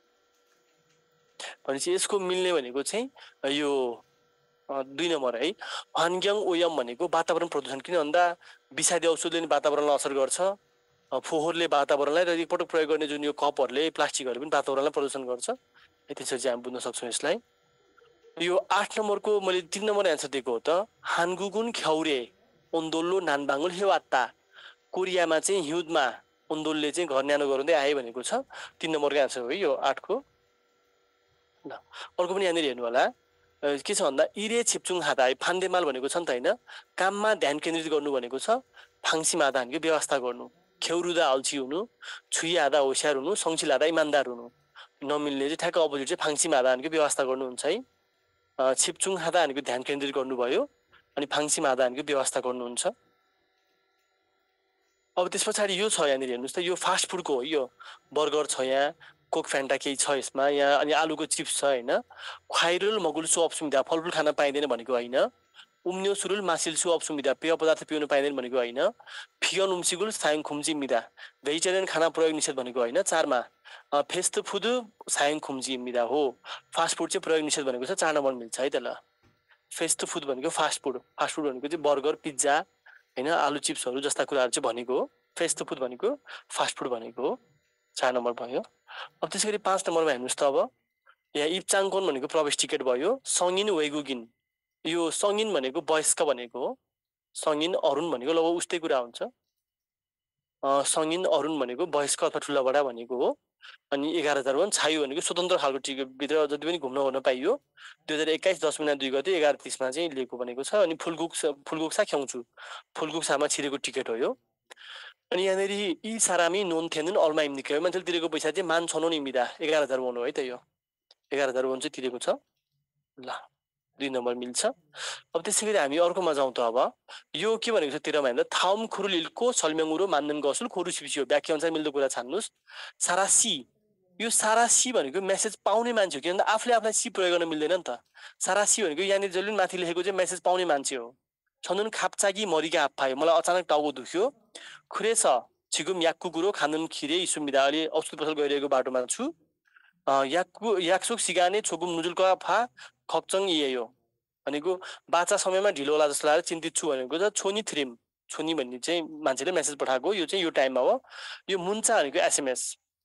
भनेपछि यसको मिल्ने भनेको चाहिँ यो 2 नम्बर है हानग्याङ ओयम भनेको वातावरण प्रदूषण किन भन्दा विषादी औषधले वातावरणलाई असर गर्छ फोहोरले वातावरणलाई र एकपटक प्रयोग गर्ने जुन यो कपहरूले प्लास्टिकहरूले पनि वातावरणलाई प्रदूषण गर्छ त्यसरी चाहिँ हामी बुझ्न सक्छौँ यसलाई यो 8 नम्बरको मैले 3 नम्बर एन्सर दिएको हो त हानगुगुन ख्याउरे ओन्दोल्लो नानबाङुल हेवात्ता कोरियामा चाहिँ हिउँदमा ओन्दोलले चाहिँ घर न्यानो गराउँदै आए भनेको छ 3 नम्बरको एन्सर हो यो 8 को ल अर्को पनि यहाँनिर हेर्नु होला के छ भन्दा इरे छिप्चुङ हादा फान्देमाल भनेको छ नि त होइन काममा ध्यान केन्द्रित गर्नु भनेको छ फाङ्सी मादा भनेको व्यवस्था गर्नु खेउरुदा अल्छी हुनु छुई आधा होसियार हुनु सङ्चिल आधा इमान्दार हुनु नमिल्ने चाहिँ ठ्याक्क अपोजिट चाहिँ फाङ्सी मादा भनेको व्यवस्था गर्नुहुन्छ है छिप्चुङ हादा भनेको ध्यान केन्द्रित गर्नुभयो अनि फाङ्सी मादा भनेको व्यवस्था गर्नुहुन्छ अब त्यस पछाडि यो छ यहाँनिर हेर्नुहोस् त यो फास्ट फुडको हो यो बर्गर छ यहाँ कोक फ्यान्टा केही छ यसमा यहाँ अनि आलुको चिप्स छ होइन ख्वाइरुल मगुल सो अप्सुमिदा फलफुल खान पाइँदैन भनेको होइन उम्न्यो सुरुल मासिल सो अप्सुमिदा पेय पदार्थ पिउन पाइँदैन भनेको होइन फियन उम्सिगुल सायङ खुम्जिमिदा भेजिटेरियन खाना प्रयोग निषेध भनेको होइन 4 मा फेस्ट फुड सायङ खुम्जिमिदा हो फास्ट फुड चाहिँ प्रयोग निषेध भनेको छ 4 नम्बर मिल्छ है त ल फेस्ट फुड भनेको फास्ट फुड भनेको चाहिँ बर्गर पिज्जा हैन आलु चिप्सहरु जस्ता कुराहरु चाहिँ भनेको हो फेस्ट फुड भनेको फास्ट फुड भनेको हो 4 नम्बर भयो अब त्यसैगरी 5 नम्बरमा हेर्नुस् त अब यहाँ इप्चाङकोन भनेको प्रवेश टिकट भयो सङिन वेगुगिन यो सङिन भनेको वयस्क भनेको हो सङिन अरुण भनेको लगभग उस्तै कुरा हुन्छ सङिन अरुण भनेको वयस्क अथवा ठुला बडा भनेको हो अनि 11000 वन छायो भनेको स्वतन्त्र खालको टिकट भित्र जति पनि घुम्न गर्न पाइयो 2021 10 महिना 2 गते 11:30 मा चाहिँ लिएको भनेको छ अनि फुलगुक्सा ख्याउँछु फुलगुक्सामा छिरेको टिकट हो यो अनि यहाँनेरि यी सारामी नोन थेनन अलमा इम्निक्यो मान्छेले तिरेको पैसा चाहिँ मान छनो निमिदा 11000 वन हो है त यो 11000 वन चाहिँ तिरेको छ ल 2 नम्बर मिल्छ अब त्यसैगरी हामी अर्कोमा जाउँ त अब यो के भनेको छ 13 मा हेर्दा थाउम खुरुलिलको सल्म्याङुरो मान्दन गसुल खोरु सिपिसियो व्याख्या अनुसार मिल्दो कुरा छान्नुस् सारासी यो सारासी भनेको मेसेज पाउने मान्छे हो किनभने आफूले आफूलाई सी प्रयोग गर्न मिल्दैन नि त सारासी भनेको यहाँनिर जसले माथि लेखेको चाहिँ मेसेज पाउने मान्छे हो छनुन खाप्चाकी मरिका आफायो मलाई अचानक टाउको दुख्यो खुरेछ छिगुम याक्कु कुरो खानुन खिरे इसुमिदा अलि औषध पसल गइरहेको बाटोमा छु याक्सुक सिगाने छोगुम नुजुलको आफा खप्चङ इयो भनेको बाचा समयमा ढिलो होला जस्तो लागेर चिन्तित छु भनेको छ छोनी थ्रिम छोनी भन्ने चाहिँ मान्छेले मेसेज पठाएको यो चाहिँ यो टाइममा हो यो मुन्चा भनेको एसएमएस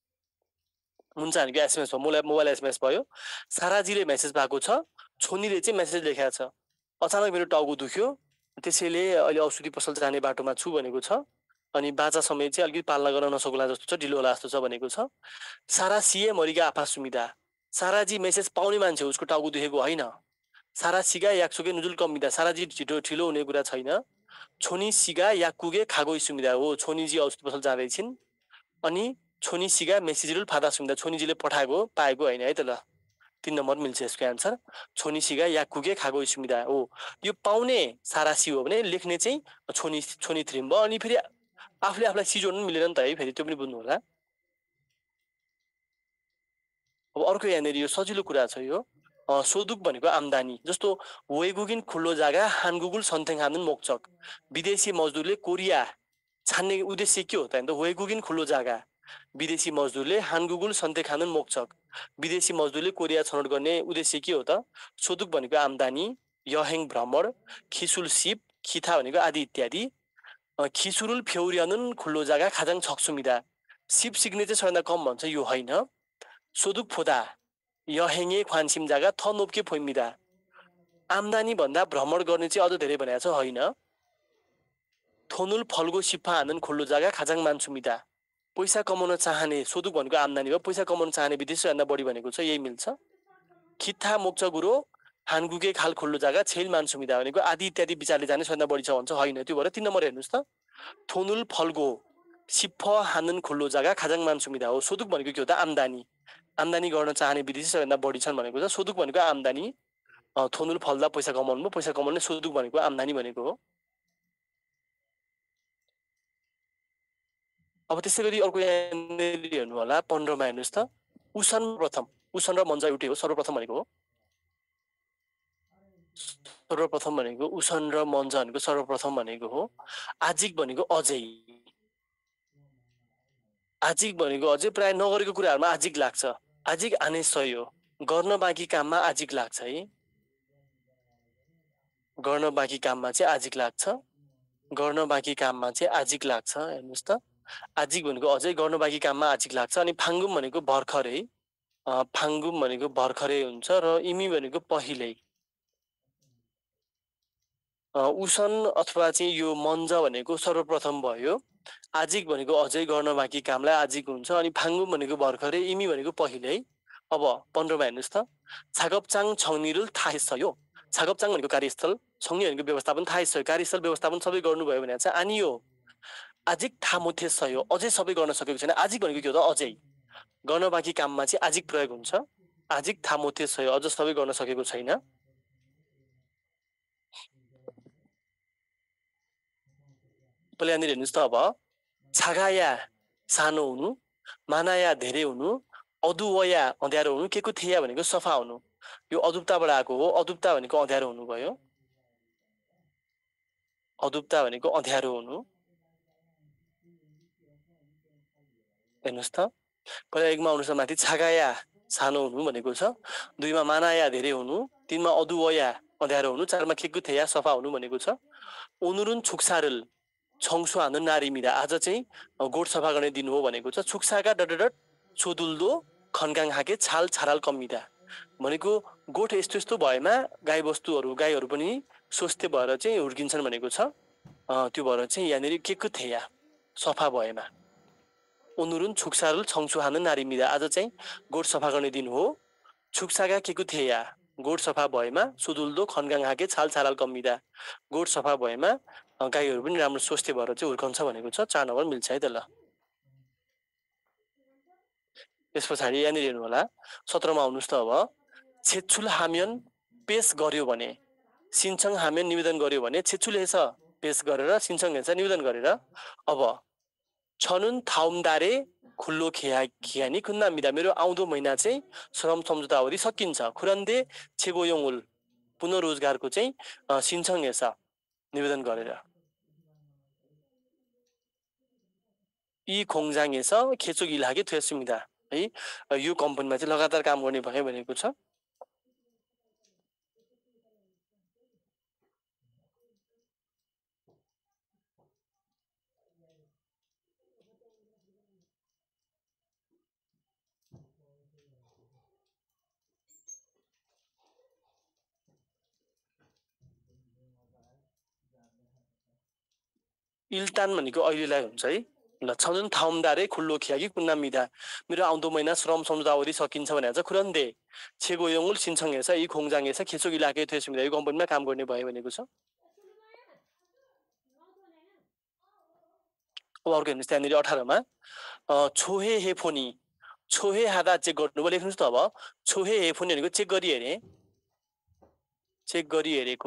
मुन्चा भनेको एसएमएस हो मोबाइल एसएमएस भयो साराजीले मेसेज भएको छ छोनीले चाहिँ मेसेज लेखेको छ अचानक मेरो टाउको दुख्यो त्यसैले अहिले औषधि पसल जाने बाटोमा छु भनेको छ अनि बाचा समय चाहिँ अलिकति पालना गर्न नसक्ला जस्तो छ ढिलो होला जस्तो छ भनेको छ सारा सीए मरिका आफा सुमिदा साराजी मेसेज पाउने मान्छे उसको टाउको दुखेको होइन सारा सिगा याक्सुगे नुजुल कमिदा साराजी ढिलो हुने कुरा छैन छोनी सिगा याक्कुगे खागो सुमिदा हो छोनीजी औषधि पसल जाँदै छिन् अनि छोनी सिगा मेसेजरुल फादा सुमिदा छोनीजीले पठाएको पाएको होइन है त ल 3 नम्बर मिल्छ यसको आन्सर छोनी सिगा याक्कुगे खागो सुमिदा हो यो पाउने सारासी हो भने लेख्ने चाहिँ छोनी थ्रिम भयो अनि फेरि आफूले आफूलाई सी जोड्नु मिलेन नि त है फेरि त्यो पनि बुझ्नु होला अब अर्को यहाँनिर यो सजिलो कुरा छ यो सोदुक भनेको आम्दानी जस्तो वेगुगिन खुल्लो जग्गा हानगुगुल सन्थेङ हानुन मोक्चक विदेशी मजदुरले कोरिया छान्ने उद्देश्य के हो त वेगुगिन खुल्लो जग्गा विदेशी मजदुरले हानगुगुल सन्थेङ हानुन मोक्चक विदेशी मजदुरले कोरिया छनौट गर्ने उद्देश्य के हो त सोदुक भनेको आम्दानी यहेङ भ्रमण खिसुल सिप खिथा भनेको आदि इत्यादि खिसुरुल फेउरियानुन खुल्लो जग्गा खाजाङ छक्सुमिदा सिप सिग्ने चाहिँ सबैभन्दा कम भन्छ यो होइन सोदुक फोदा यहेङे ख्वानसिम जग्गा थनोपके फोइमिदा आम्दानी भन्दा भ्रमण गर्ने चाहिँ अझ धेरै भनेको छ होइन थोनुल फलगो सिप्पा हानन खुल्लो जग्गा खाजाङ मान्छुमिदा पैसा कमाउन चाहने सोदुक भनेको आम्दानी हो पैसा कमाउन चाहने विदेशी भन्दा बढी भनेको छ यही मिल्छ खिथा मोक्ष गुरो हानगुगे खाल खुल्लो जग्गा छेल मान्छुमिदा भनेको आदि इत्यादि विचारले जाने सबैभन्दा बढी छ भन्छ होइन त्यो भएर 3 नम्बर हेर्नुस् त थोनुल फलगो सिप्प हानन खुल्लो जग्गा खाजाङ मान्छुमिदा हो सोदुक भनेको के हो त आम्दानी गर्न चाहने विदेशी सबैभन्दा बढी छन् भनेको छ सोदुक भनेको आम्दानी थोनुल फल्दा पैसा कमाउनु पैसा कमाउने सोदुक भनेको आम्दानी भनेको हो अब त्यसैगरी अर्को यहाँनिर हेर्नु होला 15 मा हेर्नुस् त उसन र मन्जा एउटै हो सर्वप्रथम भनेको हो सर्वप्रथम भनेको उसन र मन्जा भनेको सर्वप्रथम भनेको हो आजिक भनेको अझै आजिक भनेको अझै प्राय नगरेको कुराहरुमा आजिक लाग्छ आजिक आने सही हो गर्न बाँकी काममा आजिक लाग्छ है गर्न बाँकी काममा चाहिँ आजिक लाग्छ गर्न बाँकी काममा चाहिँ आजिक लाग्छ हेर्नुस् त आजिक भनेको अझै गर्न बाँकी काममा आजिक लाग्छ अनि फाङ्गुम भनेको भर्खरै फाङ्गुम भनेको भर्खरै हुन्छ र इमी भनेको पहिल्यै उसन अथवा चाहिँ यो मन्जा भनेको सर्वप्रथम भयो आजिक भनेको अझै गर्न बाँकी कामलाई आजिक हुन्छ अनि फाङ्गुम भनेको भर्खरै इमी भनेको पहिल्यै अब 15 मा हेर्नुस् त छागपचाङ छौनिरुल थाहेसयो छागपचाङ भनेको कार्यस्थल छौनी भनेको व्यवस्थापन थाहेसयो कार्यस्थल व्यवस्थापन सबै गर्नुभयो भने चाहिँ आनियो आजिक थामुथेसयो अझै सबै गर्न सकेको छैन आजिक भनेको के हो त अझै गर्न बाँकी काममा चाहिँ आजिक प्रयोग हुन्छ आजिक थामुथेसयो अझ सबै गर्न सकेको छैन पहिला यहाँनिर हेर्नुस् त अब छागाया सानो हुनु, मानाया धेरै हुनु, अदुवया अँध्यारो हुनु, के को थेया भनेको सफा हुनु। यो अदुप्ताबाट आएको हो। अदुप्ता भनेको अँध्यारो हुनु भयो। अदुप्ता भनेको अँध्यारो हुनु। हेर्नुहोस् त, पहिला एकमा आउनुहोस् त माथि छागाया सानो हुनु भनेको छ, दुईमा मानाया धेरै हुनु, तीनमा अदुवया अँध्यारो हुनु, चारमा के को थेया सफा हुनु भनेको छ। ओनुरुन छुक्सारल छङ्सु हान्नु नारीमिरा, आज चाहिँ गोठ सफा गर्ने दिन हो भनेको छ। छुक्साका डडडट सोदुल्दो खनगाङ हाके छाल छाराल कमिदा भनेको गोठ यस्तो यस्तो भएमा गाईहरू पनि स्वस्थ भएर चाहिँ हुर्किन्छन् भनेको छ। त्यो भएर चाहिँ यहाँनिर के को थेया सफा भएमा। ओनुरुन छुक्सारल छङ्सु हान्नु नारीमिरा, आज चाहिँ गोठ सफा गर्ने दिन हो। छुक्साका के को थेया गोठ सफा भएमा, सुदुल्दो खनगाङ हाके छाल छाराल कमिदा गोठ सफा भएमा गाईहरू पनि राम्रो स्वस्थ भएर चाहिँ हुर्कन्छ भनेको छ। 4 नम्बर मिल्छ है त। ल त्यस पछाडि यहाँनिर हेर्नु होला 17 मा आउनुहोस् त। अब छेचुल हाम्यन पेश गर्यो भने, सिन्छङ हाम्यन निवेदन गर्यो भने, छेचुल हेछ पेश गरेर, सिन्छङ हेछ निवेदन गरेर। अब छनुन थाउमदारे खुल्लो खियानी खुन्ना मिदा, मेरो आउँदो महिना चाहिँ श्रम सम्झौता अवधि सकिन्छ। खुरन्दे छेगोयोङुल पुनरोजगारको चाहिँ सिन्छङ हेछ निवेदन गरेर। यी खोङजाङ हेछ खेचो इलाके थ्वेसमिदा है, यो कम्पनीमा चाहिँ लगातार काम गर्ने भयो भनेको छ। इल्टान भनेको अहिलेलाई हुन्छ है। ल छजुन थाउमदारे खुल्लो खियाकी कुन्ना मिदा, मेरो आउँदो महिना श्रम सम्झौता अवधि सकिन्छ भनेर चाहिँ खुरन्दे छेगोयोङुल सिन्छङ हेछ यी खोङजाङ हेछ खेचो इलाके थ्वेसमिदा, यो कम्पनीमा काम गर्ने भयो भनेको छ। अब अर्को हेर्नुहोस् त्यहाँनिर 18 मा छोहे हेफोनी, छोहे हादा चेक गर्नुभयो। लेख्नुहोस् त। अब छोहे हेफोनी भनेको चेक गरी हेरे, चेक गरी हेरेको।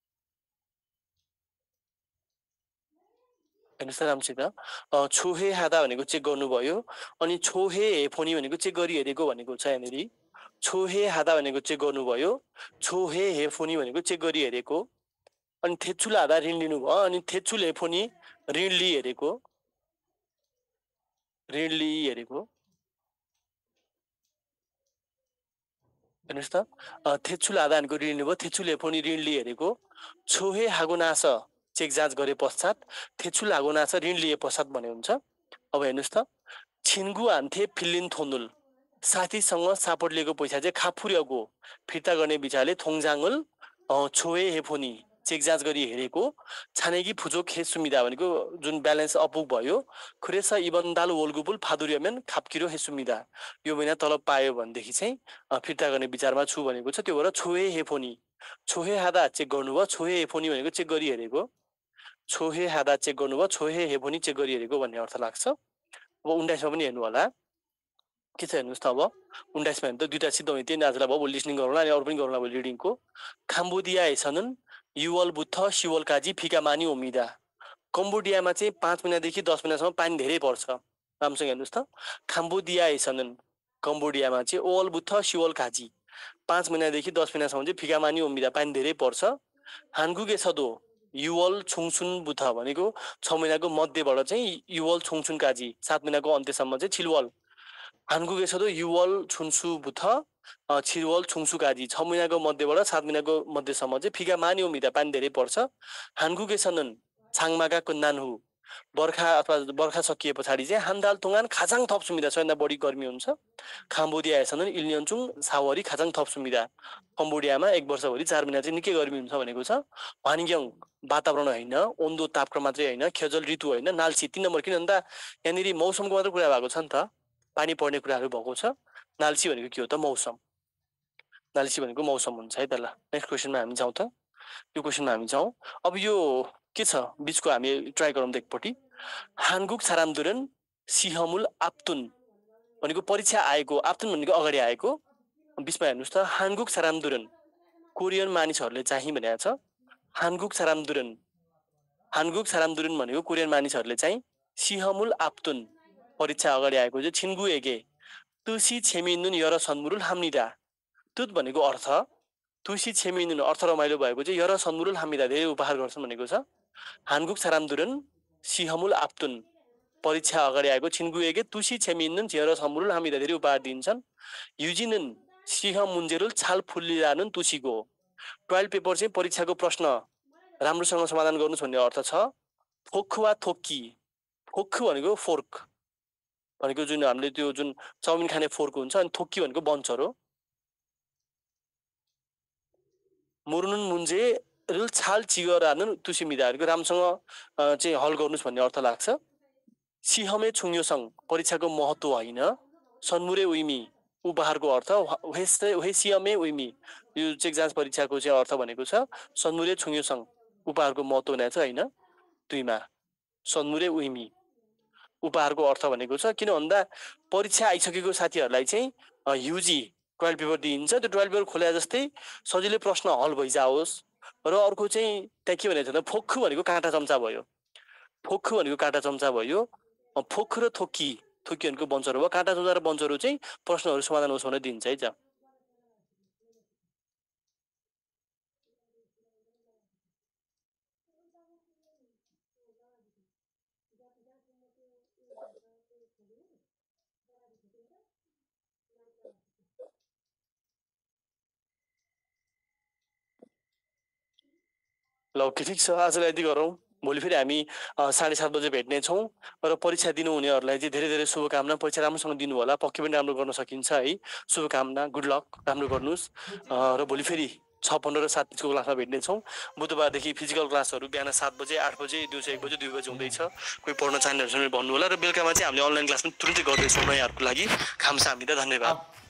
हेर्नुहोस् त राम्रोसित, छोहे हादा भनेको चेक गर्नुभयो, अनि छोहे हेफोनी भनेको चेक गरी हेरेको भनेको छ। यहाँनिर छोहे हादा भनेको चेक गर्नुभयो, छोहे हेफोनी भनेको चेक गरी हेरेको, अनि थेचुल हादा ऋण लिनुभयो, अनि थेचुल हेफोनी ऋण लिई हेरेको, ऋण लिई हेरेको। हेर्नुहोस् त, थेचुल हादा भनेको ऋण लिनुभयो, थेचुल हेफोनी ऋण लिई हेरेको, छोहे हागोनास चेक जाँच गरे पश्चात, थेचुल हागोनास ऋण लिए पश्चात भने हुन्छ। अब हेर्नुहोस् त, छिन्गु हान्थे फिल्लिन थोन्दुल, साथीसँग सापट लिएको पैसा चाहिँ खाफुर्याको फिर्ता गर्ने विचारले थोङजाङुल छोहे हेफोनी चेक जाँच गरी हेरेको, छानेकी फुजोक हे सुमिदा भनेको जुन ब्यालेन्स अपुग भयो, खुरेस इबन्दाल वोल्गुपुल फादुर्यमेन खापकिरो हे सुमिदा, यो महिना तलब पायो भनेदेखि चाहिँ फिर्ता गर्ने विचारमा छु भनेको छ। त्यो भएर छोहे हेफोनी, छोहे हादा चेक गर्नुभयो, छोहे हेफोनी भनेको चेक गरी हेरेको, छोहे हादा चेक गर्नुभयो, छोहे हेफोनी चेक गरी हेरेको भन्ने अर्थ लाग्छ। अब 19 मा पनि हेर्नु होला के छ। हेर्नुहोस् त, अब 19 मा हेर्नु त, दुईटा सिद्ध हुने तीन आजलाई भयो, लिसनिङ गरौँला अनि अरू पनि गरौँला भयो रिडिङको। खाम्बोडिया हेछन् युवल बुथ शिवल काजी फिका मानी ओमिदा, कम्बोडियामा चाहिँ 5 महिनादेखि 10 महिनासम्म पानी धेरै पर्छ। राम्रोसँग हेर्नुहोस् त, खाम्बोडिया हेछन् कम्बोडियामा चाहिँ ओवल बुथ शिवल काजी 5 महिनादेखि 10 महिनासम्म चाहिँ फिका मानी ओमिदा पानी धेरै पर्छ। हानगुगे सदो युवल छुङसुन बुथ भनेको 6 महिनाको मध्यबाट चाहिँ युवल छुङसुन काजी 7 महिनाको अन्त्यसम्म चाहिँ छिलवल, हानगुगे सदो युवल छुन्सु बुथ छिलवल छुङसु काजी 6 महिनाको मध्यबाट 7 महिनाको मध्यसम्म चाहिँ फिका मानी ओमिदा पानी धेरै पर्छ। हानगुगे सनन छाङमाका कुन्नानहु, बर्खा अथवा बर्खा सकिए पछाडि चाहिँ हान्दाल तुङान खाजाङ थप सुमिदा सबैभन्दा बढी गर्मी हुन्छ। खाम्बोडिया हेछन् इल्नियनचुङ सावरी खाजाङ थप सुमिदा, कम्बोडियामा 1 वर्षभरि 4 महिना चाहिँ निकै गर्मी हुन्छ भनेको छ। वानिग्यङ वातावरण होइन, ओन्दो तापक्रम मात्रै होइन, खेजल ऋतु होइन, नाल्सी 3 नम्बर। किन भन्दा यहाँनिर मौसमको मात्र कुरा भएको छ नि त, पानी पर्ने कुराहरू भएको छ। नाल्सी भनेको के हो त? मौसम। नाल्सी भनेको मौसम हुन्छ है त। ल नेक्स्ट क्वेसनमा हामी जाउँ त। यो क्वेसनमा हामी जाउँ। अब यो के छ बिचको हामी ट्राई गरौँ त एकपट्टि। हानगुक छारामदुरन सिहमुल आप्तुन भनेको परीक्षा आएको, आप्तुन भनेको अगाडि आएको। बिचमा हेर्नुहोस् त, हानगुक छारामदुरन कोरियन मानिसहरूले चाहिँ भनेको छ। हानगुक छारामदुरन, हानगुक छारामदुरन भनेको कोरियन मानिसहरूले चाहिँ 시험을 앞둔 परीक्षा अगाडि आएको चाहिँ 친구에게 뜻이 재미있는 여러 선물을 합니다. 뜻 भनेको अर्थ, 뜻이 재미있는 अर्थ रमाइलो भएको चाहिँ 여러 선물을 합니다. धेरै उपहार गर्छन् भनेको छ. 한국 사람들은 시험을 앞둔 परीक्षा अगाडि आएको 친구에게 뜻이 재미있는 여러 선물을 합니다. धेरै उपहार दिन्छन्. 유지는 시험 문제를 잘 풀리라는 뜻이고 12 पेपर चाहिँ परीक्षाको प्रश्न राम्रोसँग समाधान गर्नु भन्ने अर्थ छ. फोर्कवा थोक्की, फोर्क भनेको फोर्क भनेको जुन हामीले त्यो जुन चाउमिन खाने फोर्क हुन्छ अनि थोक्की भनेको बन्चर हो. 모르는 문제를 잘 지어라는 뜻입니다. 그리고 राम्रोसँग चाहिँ हल गर्नुस् भन्ने अर्थ लाग्छ. 시험의 중요성, परीक्षाको महत्त्व होइन. 선물의 의미, उपहारको अर्थ. 시험의 의미, यो चेक जाँच परीक्षाको चाहिँ अर्थ भनेको छ. 선물의 중요성, उपहारको महत्त्व भनेको छ होइन. दुईमा 선물의 의미, उपहारको अर्थ भनेको छ. किन भन्दा परीक्षा आइसकेको साथीहरूलाई चाहिँ युजी 12 पेपर दिइन्छ. त्यो 12 पेपर खोले जस्तै सजिलै प्रश्न हल भइजाओस्. र अर्को चाहिँ त्यहाँ के भनेको छ भने फोक्ख भनेको काँटा चम्चा भयो. फोक्ख भनेको काँटा चम्चा भयो. फोक्ख र थोक्की, थोक्की भनेको बन्चर भयो. काँटा चम्चा र बन्चरहरू चाहिँ प्रश्नहरू समाधान होस् भनेर दिन्छ है त. ल ओके ठिक छ, आजलाई यति गरौँ. भोलि फेरि हामी 7:30 बजे भेट्नेछौँ र परीक्षा दिनु हुनेहरूलाई चाहिँ धेरै धेरै शुभकामना. परीक्षा राम्रोसँग दिनु होला, पक्कै पनि राम्रो गर्न सकिन्छ है. शुभकामना, गुड लक, राम्रो गर्नुहोस्. र भोलि फेरि 6:15 र 7:30 को क्लासमा भेट्नेछौँ. बुधबारदेखि फिजिकल क्लासहरू बिहान 7 बजे, 8 बजे, दिउँसो 1 बजे, 2 बजे हुँदैछ. कोही पढ्न चाहनेहरू भन्नु होला. र बेलुका चाहिँ हामीले अनलाइन क्लास पनि तुरुन्तै गर्दैछौँ यहाँहरूको लागि. खामसा हामी त धन्यवाद.